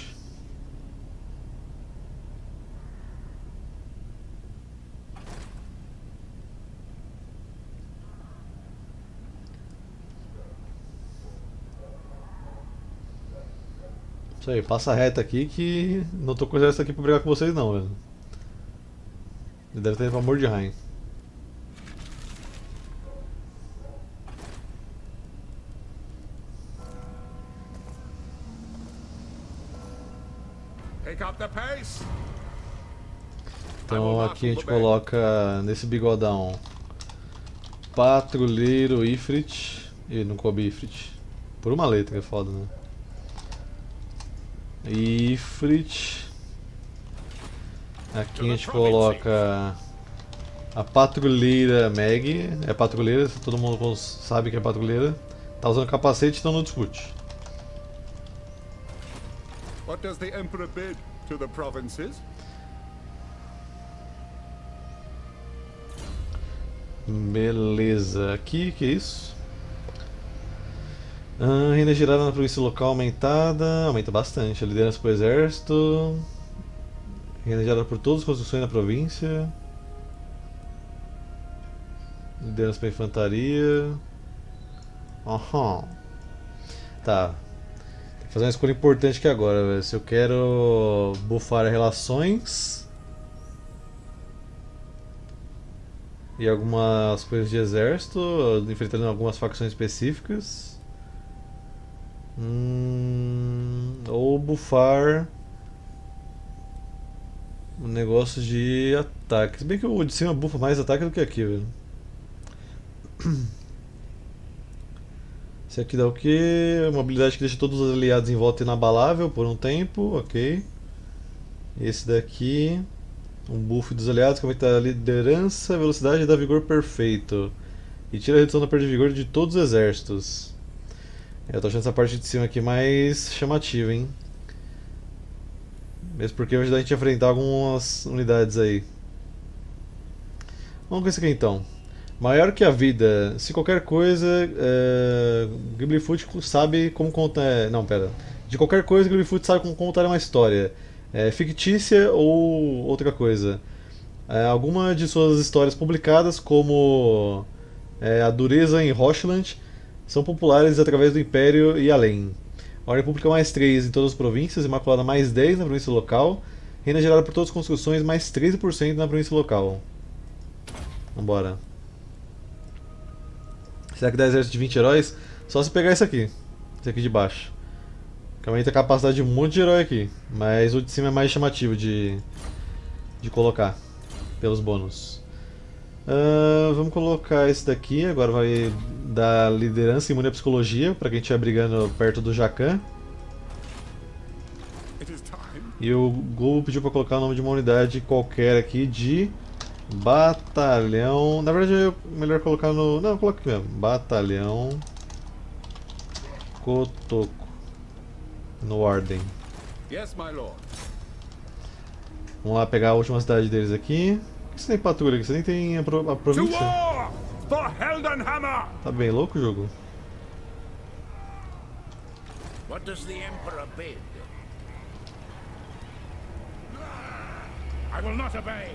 Isso aí, passa reta aqui que não tô com o exército aqui pra brigar com vocês não, velho. Ele deve ter ido pra Mordheim. Pick up the pace. Então aqui a gente coloca nesse bigodão Patrulheiro Ifrit. Ih, não coube Ifrit. Por uma letra, é foda, né? Ifrit. Aqui a gente coloca a Patrulheira Meg. É patrulheira, todo mundo sabe que é patrulheira. Tá usando capacete, então não discute. What does the Emperor bid to the provinces? Beleza, aqui, que é isso? Renda girada na província local aumentada, aumenta bastante. A liderança para o exército. Renda gerada por todas as construções na província. Liderança para infantaria. Aham. Tá. Tem que fazer uma escolha importante aqui agora, véio. Se eu quero buffar relações. E algumas coisas de exército, enfrentando algumas facções específicas. Ou buffar um negócio de ataque. Se bem que o de cima buffa mais ataque do que aqui, velho. Esse aqui dá o quê? Uma habilidade que deixa todos os aliados em volta inabalável por um tempo, ok. Esse daqui, um buff dos aliados que aumenta a liderança, velocidade e dá vigor perfeito. E tira a redução da perda de vigor de todos os exércitos. Eu tô achando essa parte de cima aqui mais chamativa, hein? Mesmo porque vai ajudar a gente a enfrentar algumas unidades aí. Vamos com esse aqui então. Maior que a vida. Se qualquer coisa, Ghiblifoot sabe como contar... Não, pera. De qualquer coisa, Ghiblifoot sabe como contar uma história. Fictícia ou outra coisa. Alguma de suas histórias publicadas, como a Dureza em Rochland, são populares através do Império e além. Ordem Pública mais 3 em todas as províncias, Imaculada mais 10 na província local, renda gerada por todas as construções mais 13% na província local. Vambora. Será que dá exército de 20 heróis? Só se pegar esse aqui de baixo. Que aumenta a capacidade de um monte de herói aqui, mas o de cima é mais chamativo de colocar, pelos bônus. Vamos colocar esse daqui, agora vai dar liderança imune à psicologia, pra quem estiver brigando perto do Jacan. E o Gol pediu pra colocar o nome de uma unidade qualquer aqui de Batalhão... Na verdade é melhor colocar no... Não, coloca aqui mesmo. Batalhão Kotoko. No Ordem. Yes, my lord. Vamos lá pegar a última cidade deles aqui. Por que você tem patrulha aqui? Você nem tem a To província? war for Heldenhammer! Tá bem louco o jogo? What does the Emperor bid? I will not obey.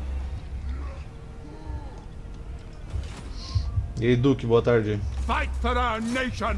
E aí, Duque, boa tarde. Fight for our nation!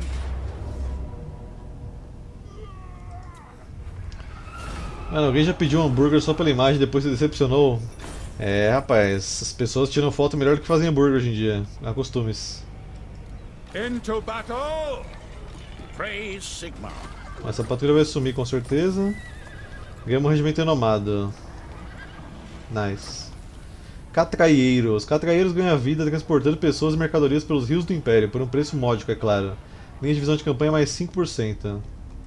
Mano, alguém já pediu um hambúrguer só pela imagem e depois se decepcionou? É, rapaz, as pessoas tiram foto melhor do que fazem hambúrguer hoje em dia. Acostumes. Into battle! Praise Sigmar. Essa patrulha vai sumir com certeza. Ganhamos um regimento renomado. Nice. Catraieiros. Catraieiros ganham vida transportando pessoas e mercadorias pelos rios do Império, por um preço módico, é claro. Linha de visão de campanha mais 5%.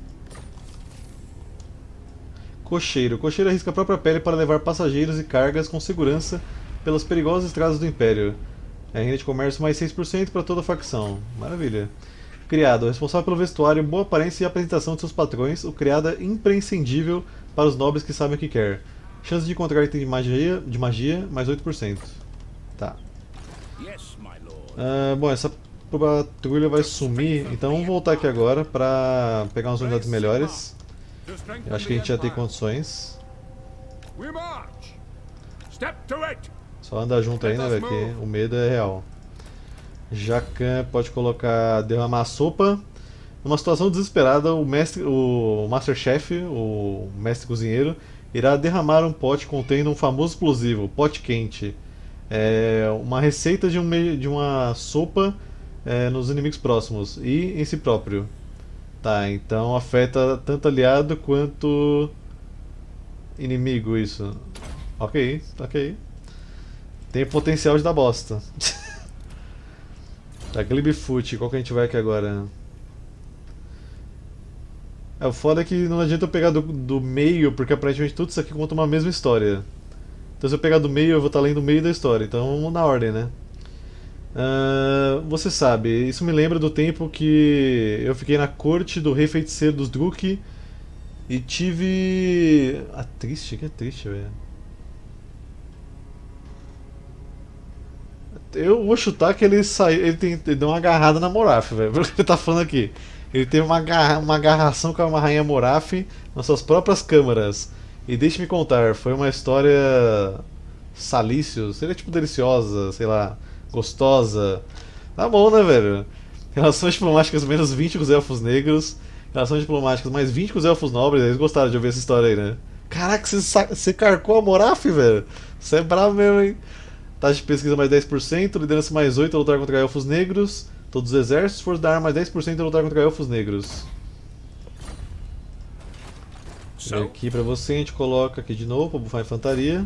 Cocheiro. Cocheiro arrisca a própria pele para levar passageiros e cargas com segurança pelas perigosas estradas do Império. É renda de comércio mais 6% para toda a facção. Maravilha. Criado. Responsável pelo vestuário, boa aparência e apresentação de seus patrões, o criado é imprescindível para os nobres que sabem o que quer. Chance de encontrar item de magia mais 8%. Tá. Yes, my lord. Bom, essa patrulha vai sumir, então vamos voltar aqui agora para pegar umas unidades melhores. Eu acho que a gente já tem condições. We march! Step to it! Só andar junto aí, né, velho? Que o medo é real. Jacan pode colocar derramar a sopa. Numa situação desesperada, o Masterchef, o mestre cozinheiro, irá derramar um pote contendo um famoso explosivo, pote quente. É uma receita de uma sopa nos inimigos próximos e em si próprio. Tá, então afeta tanto aliado quanto inimigo isso. Ok, ok. Tem potencial de dar bosta. Tá, Glibfoot, qual que a gente vai aqui agora? O foda é que não adianta eu pegar do meio, porque aparentemente tudo isso aqui conta uma mesma história. Então se eu pegar do meio, eu vou estar lendo o meio da história. Então vamos na ordem, né? Você sabe, isso me lembra do tempo que eu fiquei na corte do rei feiticeiro dos Druk e tive... triste? Que é triste, velho. Eu vou chutar que ele saiu, ele deu uma agarrada na Moraph, velho. Pelo que ele tá falando aqui. Ele teve uma agarração com a rainha Moraph nas suas próprias câmaras. E deixe-me contar, foi uma história salício, seria tipo deliciosa, sei lá, gostosa. Tá bom, né, velho? Relações diplomáticas menos 20 com os elfos negros. Relações diplomáticas mais 20 com os elfos nobres. Eles gostaram de ouvir essa história aí, né? Caraca, você carcou a Moraph, velho? Você é bravo mesmo, hein? Taxa de pesquisa mais 10%, liderança mais 8% a lutar contra elfos negros. Todos os exércitos, força da arma mais 10% a lutar contra elfos negros. E aqui pra você a gente coloca aqui de novo pra bufar a infantaria.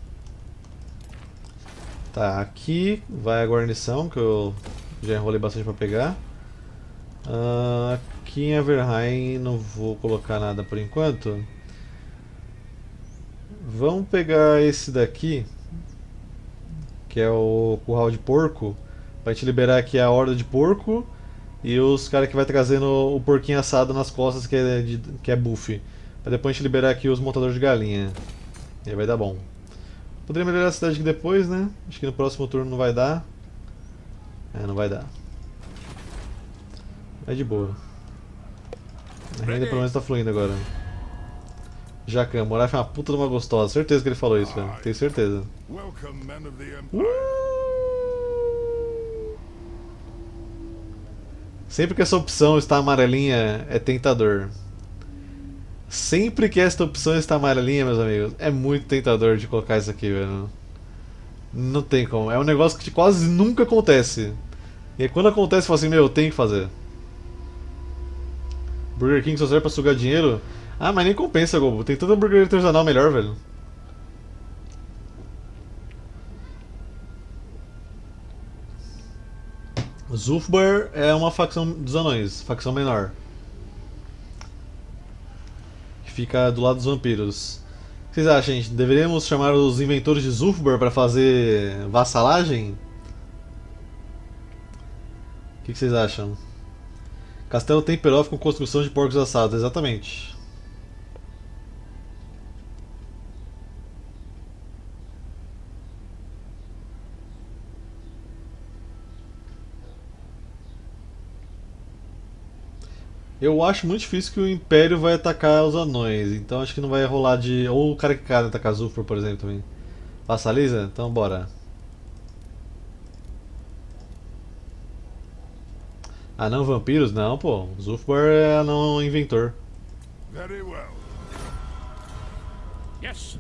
Tá, aqui vai a guarnição, que eu já enrolei bastante pra pegar. Aqui em Averheim não vou colocar nada por enquanto. Vamos pegar esse daqui, que é o curral de porco, pra gente liberar aqui a horda de porco e os caras que vai trazendo o porquinho assado nas costas, que é buff. Pra depois a gente liberar aqui os montadores de galinha. E aí vai dar bom. Poderia melhorar a cidade aqui depois, né? Acho que no próximo turno não vai dar. Não vai dar. É de boa. A renda pelo menos tá fluindo agora. Jacan, Moraph é uma puta de uma gostosa. Certeza que ele falou isso, velho. Tenho certeza. Welcome, men of the Empire. Sempre que essa opção está amarelinha, é tentador. Sempre que esta opção está amarelinha, meus amigos, é muito tentador de colocar isso aqui, velho. Não tem como. É um negócio que quase nunca acontece. E aí, quando acontece, fala assim, meu, eu tenho que fazer. Burger King só serve pra sugar dinheiro? Ah, mas nem compensa, Gobo. Tem tanto hambúrguer artesanal melhor, velho. Zulfbar é uma facção dos anões, facção menor. Que fica do lado dos vampiros. O que vocês acham, gente? Deveríamos chamar os inventores de Zulfbar para fazer vassalagem? O que vocês acham? Castelo Temperov com construção de porcos assados, exatamente. Eu acho muito difícil que o Império vai atacar os anões, então acho que não vai rolar de. Ou o cara que cai atacar Zufra, por exemplo, também. Passa a Lisa? Então bora. Anão vampiros? Não, pô. Zufbar é anão inventor. Very well. Yes.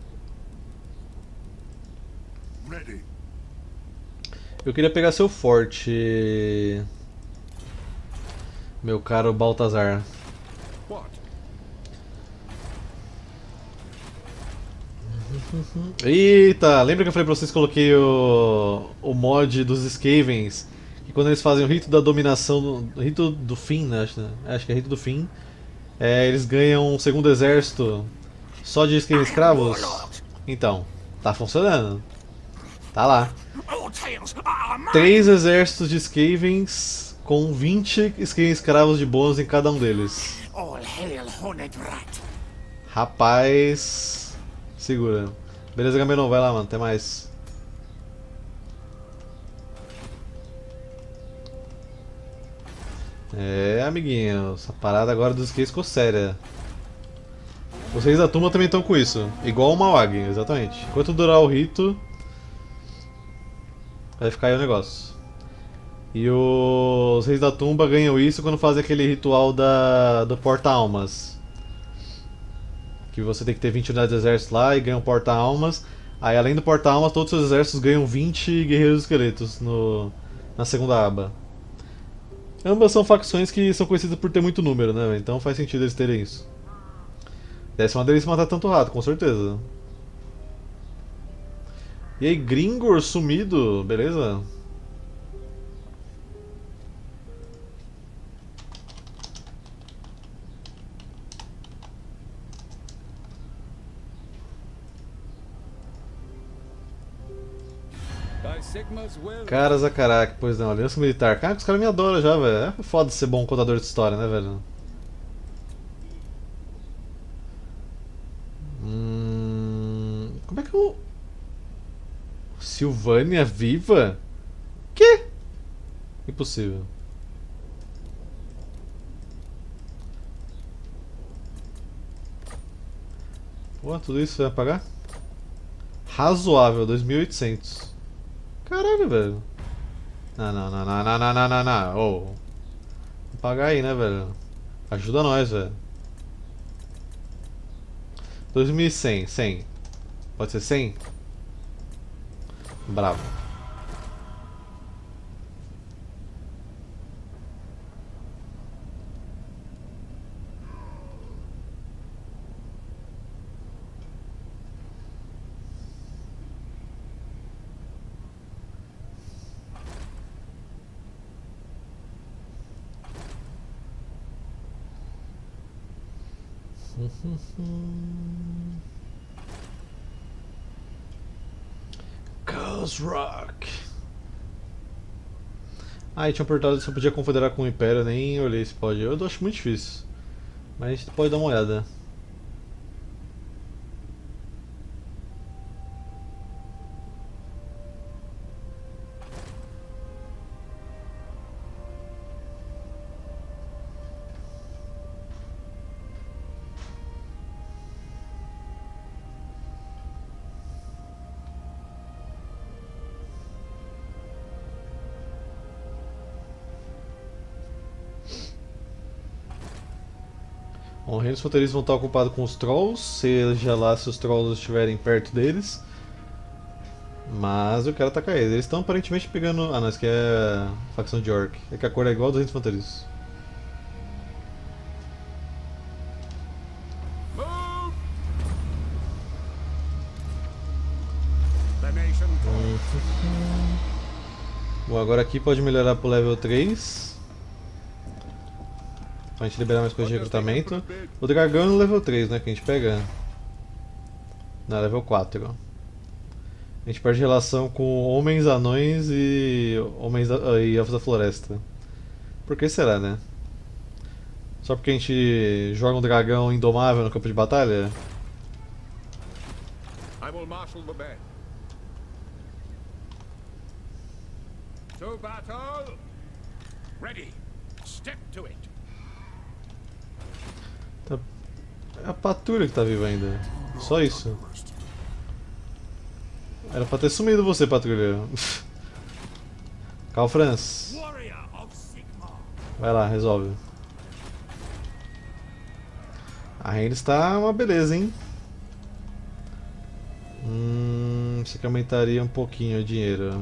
Ready. Eu queria pegar seu forte. Meu caro Baltazar. What? Eita, lembra que eu falei pra vocês que coloquei o mod dos Skavens? Que quando eles fazem o rito da dominação, o rito do fim, né? Acho que é rito do fim. Eles ganham um segundo exército só de Skaven escravos. Então, tá funcionando. Tá lá. 3 exércitos de Skavens com 20 Skaven escravos de bônus em cada um deles. Rapaz, segura. Beleza, Gamenon, vai lá, mano, até mais. Amiguinho, essa parada agora dos skates ficou séria. Os reis da tumba também estão com isso, igual o Mawag, exatamente. Enquanto durar o rito, vai ficar aí o negócio. E os reis da tumba ganham isso quando fazem aquele ritual do porta-almas. Que você tem que ter 20 unidades de exército lá e ganha um porta-almas. Aí além do porta-almas, todos os seus exércitos ganham 20 guerreiros esqueletos na segunda aba. Ambas são facções que são conhecidas por ter muito número, né? Então faz sentido eles terem isso. Deve ser uma delícia matar tanto rato, com certeza. E aí, Gringor sumido, beleza? Cara, Zacarak, pois não, Aliança Militar. Cara, os caras me adoram já, velho. É foda ser bom contador de história, né, velho? Como é que eu. Silvânia viva? Que? Impossível. Pô, tudo isso vai pagar? Razoável, 2.800. Caralho, velho. Não. Oh. Vou pagar aí, né, velho? Ajuda nós, velho. 2.100, 100. Pode ser 100? Bravo. Ghost Rock. Ah, e tinha perguntado se eu podia confederar com o Império, nem olhei se pode. Eu acho muito difícil. Mas a gente pode dar uma olhada. Bom, os reinos fronteiriços vão estar ocupados com os Trolls, seja lá se os Trolls estiverem perto deles. Mas eu quero atacar eles. Eles estão aparentemente pegando. Ah, não, isso aqui é a facção de Orc. É que a cor é igual dos reinos fronteiriços. Bom, agora aqui pode melhorar pro level 3. Pra gente liberar mais coisas de recrutamento. O dragão é no level 3, né? Que a gente pega. Não, level 4. A gente perde relação com homens, anões e e elfos da floresta. Por que será, né? Só porque a gente joga um dragão indomável no campo de batalha? I will marshal the band. To battle! Ready. Step to it. É a patrulha que tá viva ainda. Só isso. Era pra ter sumido você, patrulha. Carl Franz. Warrior of Sigmar. Vai lá, resolve. A Rennes tá uma beleza, hein? Isso aqui aumentaria um pouquinho o dinheiro.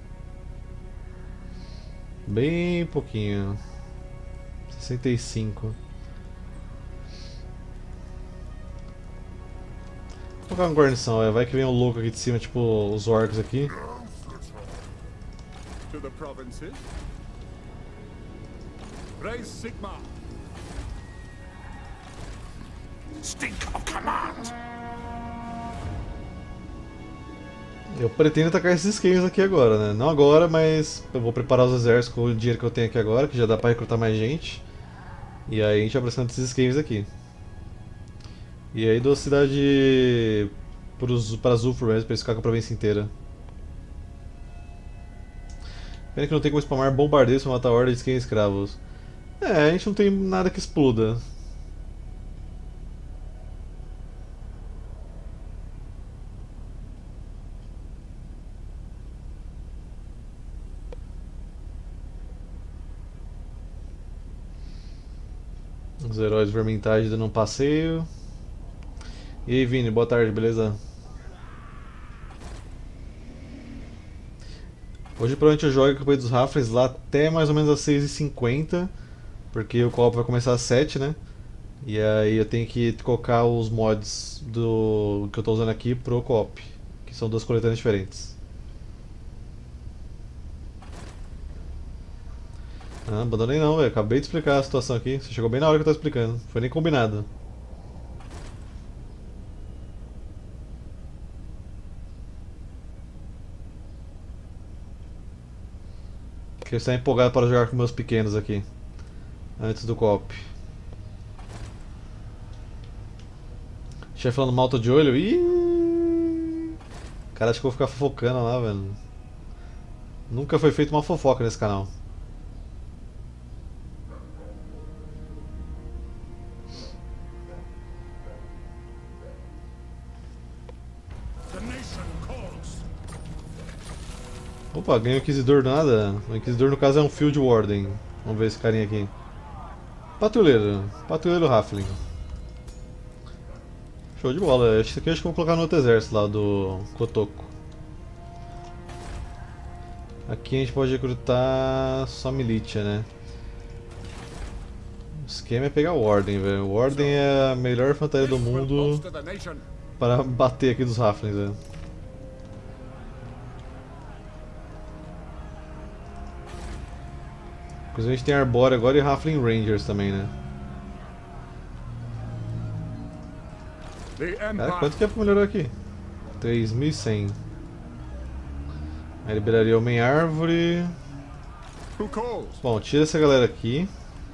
Bem pouquinho. 65. Vou colocar uma guarnição, vai que vem um louco aqui de cima, tipo os orcs aqui. To the provinces. Praise Sigmar. Stink of command! Eu pretendo atacar esses esquemas aqui agora, né? Não agora, mas eu vou preparar os exércitos com o dinheiro que eu tenho aqui agora, que já dá pra recrutar mais gente. E aí a gente vai abraçando esses esquemas aqui. E aí dou a cidade para Zulfur mesmo, pra eles ficarem com a província inteira. Pena que não tem como spamar bombardeios pra matar a horda de esquemas escravos. É, a gente não tem nada que exploda. Os heróis vermentais dando um passeio. E aí, Vini, boa tarde, beleza? Hoje provavelmente eu jogo a campanha dos Rafles lá até mais ou menos às 6h50, porque o co-op vai começar às 7, né? E aí eu tenho que colocar os mods do que eu estou usando aqui pro co-op, que são duas coletâneas diferentes. Ah, abandonei não, velho. Acabei de explicar a situação aqui. Você chegou bem na hora que eu tô explicando. Foi nem combinado. Porque eu estou empolgado para jogar com meus pequenos aqui. Antes do co-op. Chefe falando mal, tô de olho. Ih! Cara, acho que eu vou ficar fofocando lá, velho. Nunca foi feita uma fofoca nesse canal. The nation calls. Opa, ganhei o Inquisidor do nada. O Inquisidor no caso é um Field Warden. Vamos ver esse carinha aqui. Patrulheiro. Patrulheiro Halfling. Show de bola. Esse aqui eu acho que eu vou colocar no outro exército lá do Kotoko. Aqui a gente pode recrutar só militia, né? O esquema é pegar o Warden, velho. O Warden é a melhor infantaria do mundo To the nation. para bater aqui dos Halflings, velho. Inclusive a gente tem Arbore agora e Halfling Rangers também, né? The Cara, Empire. quanto que é pra melhorar aqui? 3.100. Aí liberaria Homem-Árvore. Who calls? Bom, tira essa galera aqui.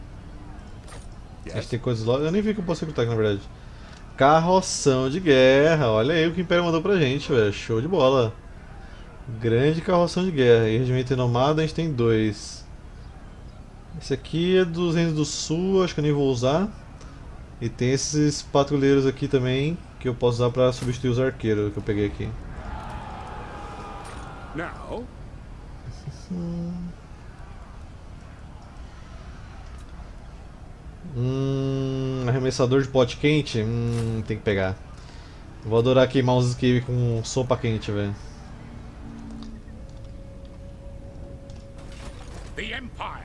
A gente tem coisas lá. Eu nem vi que eu posso recrutar aqui na verdade. Carroção de guerra. Olha aí o que o Império mandou pra gente, velho. Show de bola. Grande carroção de guerra. E regimento renomado a gente tem 2. Esse aqui é dos Reinos do Sul, acho que eu nem vou usar. E tem esses patrulheiros aqui também que eu posso usar pra substituir os arqueiros que eu peguei aqui. Now. Arremessador de pote quente? Tem que pegar. Vou adorar queimar uns escape com sopa quente, velho. The Empire.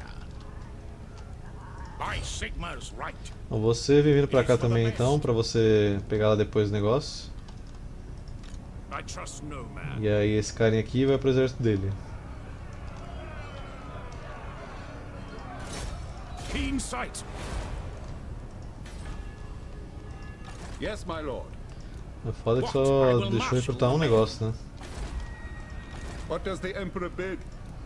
By Sigmar's right. Então você vem vindo pra cá também então, pra você pegar lá depois o negócio. I trust no man. E aí esse carinha aqui vai pro exército dele. Keen sight. Yes, my lord. É foda que só deixou recrutar um negócio, né? What does the Emperor bid?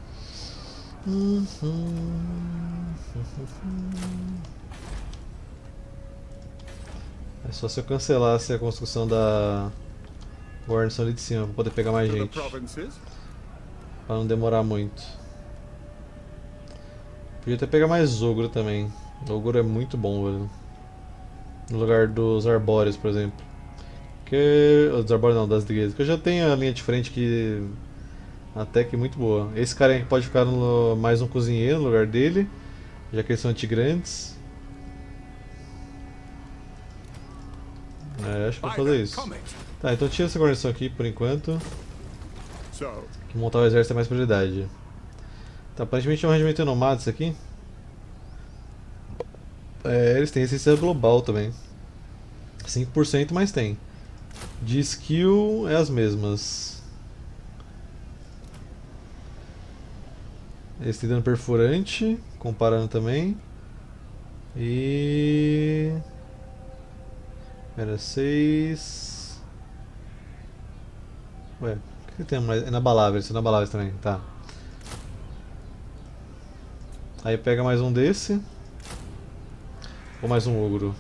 É só se eu cancelasse a construção da guarnição ali de cima pra poder pegar mais To the gente. provinces. Pra não demorar muito. Podia até pegar mais ogro também. O ogro é muito bom, velho. No lugar dos arbóreos, por exemplo. Que. Dos arbóreos não, das igrejas. Que eu já tenho a linha de frente que. Até que muito boa. Esse cara aí pode ficar mais um cozinheiro no lugar dele. Já que eles são antigrandes. É, acho que vou By fazer the isso. comet. Tá, então tira essa guarnição aqui por enquanto. So, Que montar o exército é mais prioridade. Tá, aparentemente é um regimento nomado isso aqui. É, eles têm resistência global também. 5%, mas tem. De skill é as mesmas. Eles têm dano perfurante, comparando também. E. Era 6. Ué, o que tem mais? É inabaláveis, são inabaláveis também, tá. Aí pega mais um desse. Ou mais um ogro.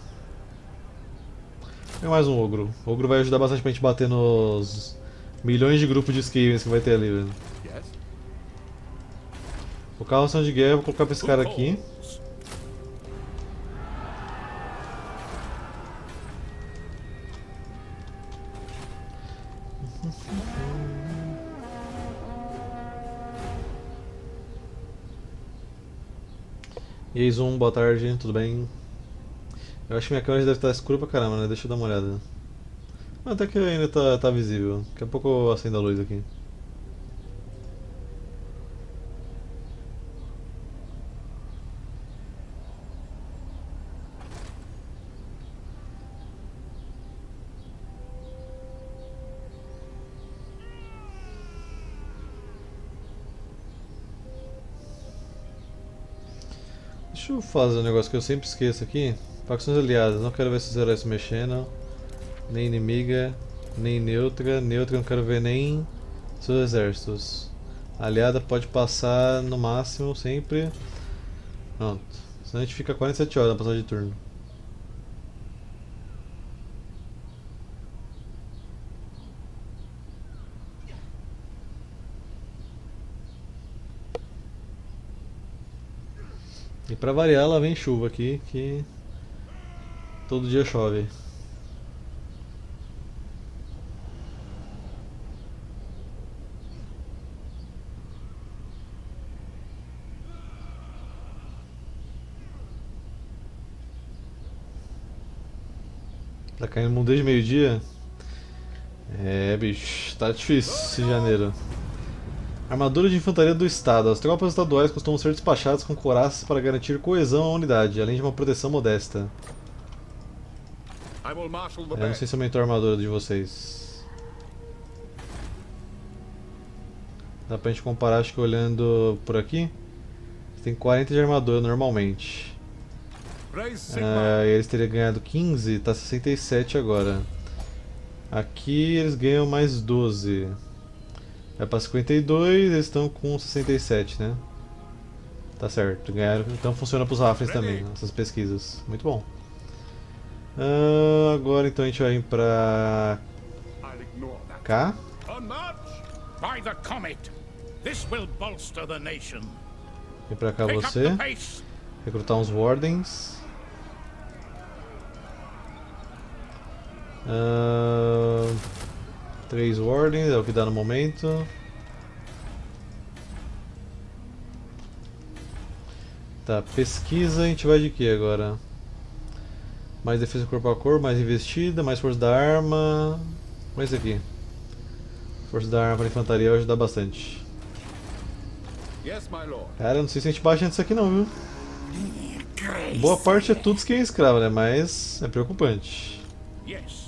Pega mais um ogro. O ogro vai ajudar bastante pra gente bater nos milhões de grupos de skavens que vai ter ali, velho. yes. O carro de guerra, vou colocar pra esse cara aqui. Calls. E aí, Zoom, boa tarde, tudo bem? Eu acho que minha câmera já deve estar escura pra caramba, né? Deixa eu dar uma olhada. Ah, até que ainda tá visível. Daqui a pouco eu acendo a luz aqui. Deixa eu fazer um negócio que eu sempre esqueço aqui. Facções aliadas, não quero ver esses heróis se mexendo. Nem inimiga, nem neutra. Neutra não quero ver nem seus exércitos. Aliada pode passar no máximo sempre. Pronto. Senão a gente fica 47 horas na passagem de turno. E pra variar, lá vem chuva aqui, que todo dia chove. Tá caindo mundo desde meio-dia? É, bicho, tá difícil esse janeiro. Armadura de infantaria do Estado. As tropas estaduais costumam ser despachadas com couraças para garantir coesão à unidade, além de uma proteção modesta. I will marshal the Eu não band. sei se aumentou a armadura de vocês. Dá pra gente comparar, acho que olhando por aqui. Tem 40 de armadura normalmente. Raise Sigma. E eles teriam ganhado 15, tá 67 agora. Aqui eles ganham mais 12. Vai pra 52, eles estão com 67, né? Tá certo, ganharam. Então funciona pros Rafrens também, essas pesquisas. Muito bom. Agora então a gente vai pra I'll ignore that. cá. On march. By the comet. This will bolster the nation. E pra cá Pick up você. the pace. Recrutar uns Wardens. 3 Wardens, é o que dá no momento. Tá, pesquisa, a gente vai de que agora? Mais defesa corpo a corpo, mais investida, mais força da arma. Olha isso aqui. Força da arma para infantaria vai ajudar bastante. Yes, my lord. Cara, eu não sei se a gente baixa nisso aqui não, viu? Boa parte é tudo quem é escravo, né? Mas é preocupante. Yes.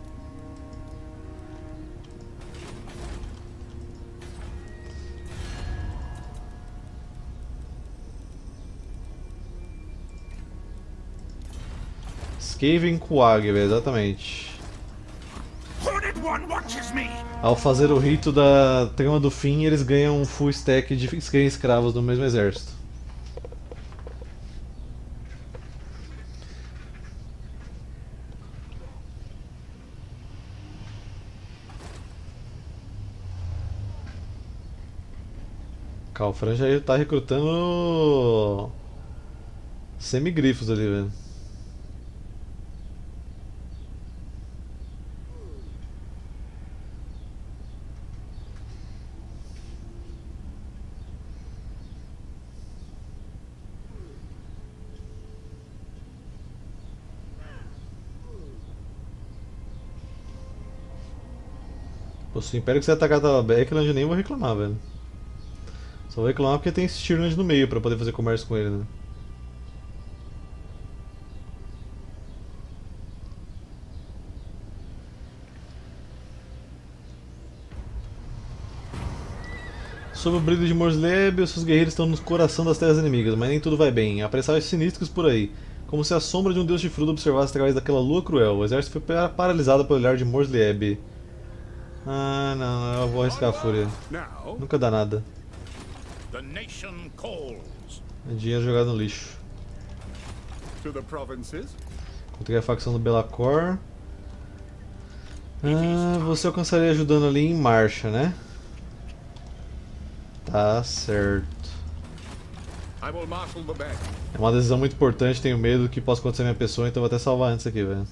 Skaven Coag, exatamente. Horned One watches me. Ao fazer o rito da trama do fim, eles ganham um full stack de Skaven escravos no mesmo exército. Calfran já tá recrutando semigrifos ali, velho. Pô, se o Império quiser atacar Backland, eu nem vou reclamar, velho. Só vou reclamar porque tem esse Stirland no meio pra poder fazer comércio com ele, né? Sob o brilho de Morsleb, os seus guerreiros estão no coração das terras inimigas, mas nem tudo vai bem. Há presságios sinistros por aí, como se a sombra de um deus chifrudo observasse através daquela lua cruel. O exército foi paralisado pelo olhar de Morsleb. Ah, não, eu vou arriscar a fúria. Now, Nunca dá nada. the nation calls. É dinheiro jogado no lixo. To the provinces. Encontrei a facção do Belacor. Ah, você alcançaria ajudando ali em marcha, né? Tá certo. I will marshal the band. É uma decisão muito importante, tenho medo do que possa acontecer na minha pessoa, então vou até salvar antes aqui, velho.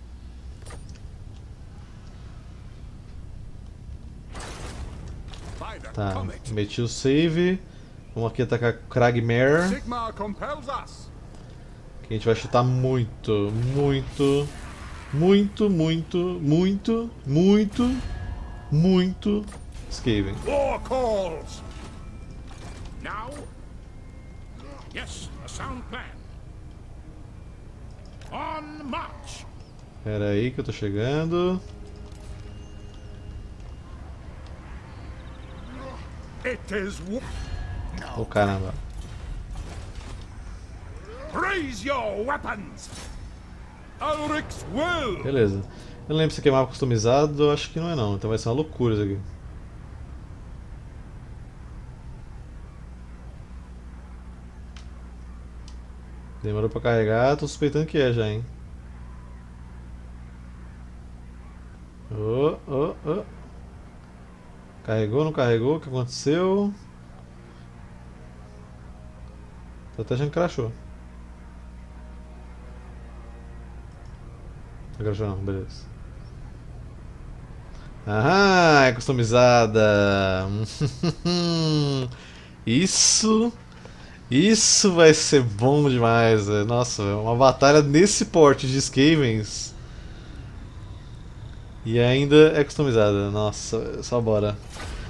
By the Tá, comet. meti o save. Vamos aqui atacar Kragmare, Sigmar compels us. que a gente vai chutar muito, muito, muito, muito, muito, muito, muito Skaven. War calls. Now? Yes, a sound plan. On march. Pera aí que eu tô chegando. It is Oh caramba. raise your weapons. Ulrich's will. Beleza. Eu não lembro se aqui é mapa customizado, eu acho que não é não, então vai ser uma loucura isso aqui. Demorou pra carregar, tô suspeitando que é já, hein. Oh. Carregou, não carregou? O que aconteceu? Tô até achando que crashou. Não crashou não, beleza. Ah, é customizada. Isso vai ser bom demais, velho. Nossa, uma batalha nesse porte de Skavens. E ainda é customizada. Nossa, só bora.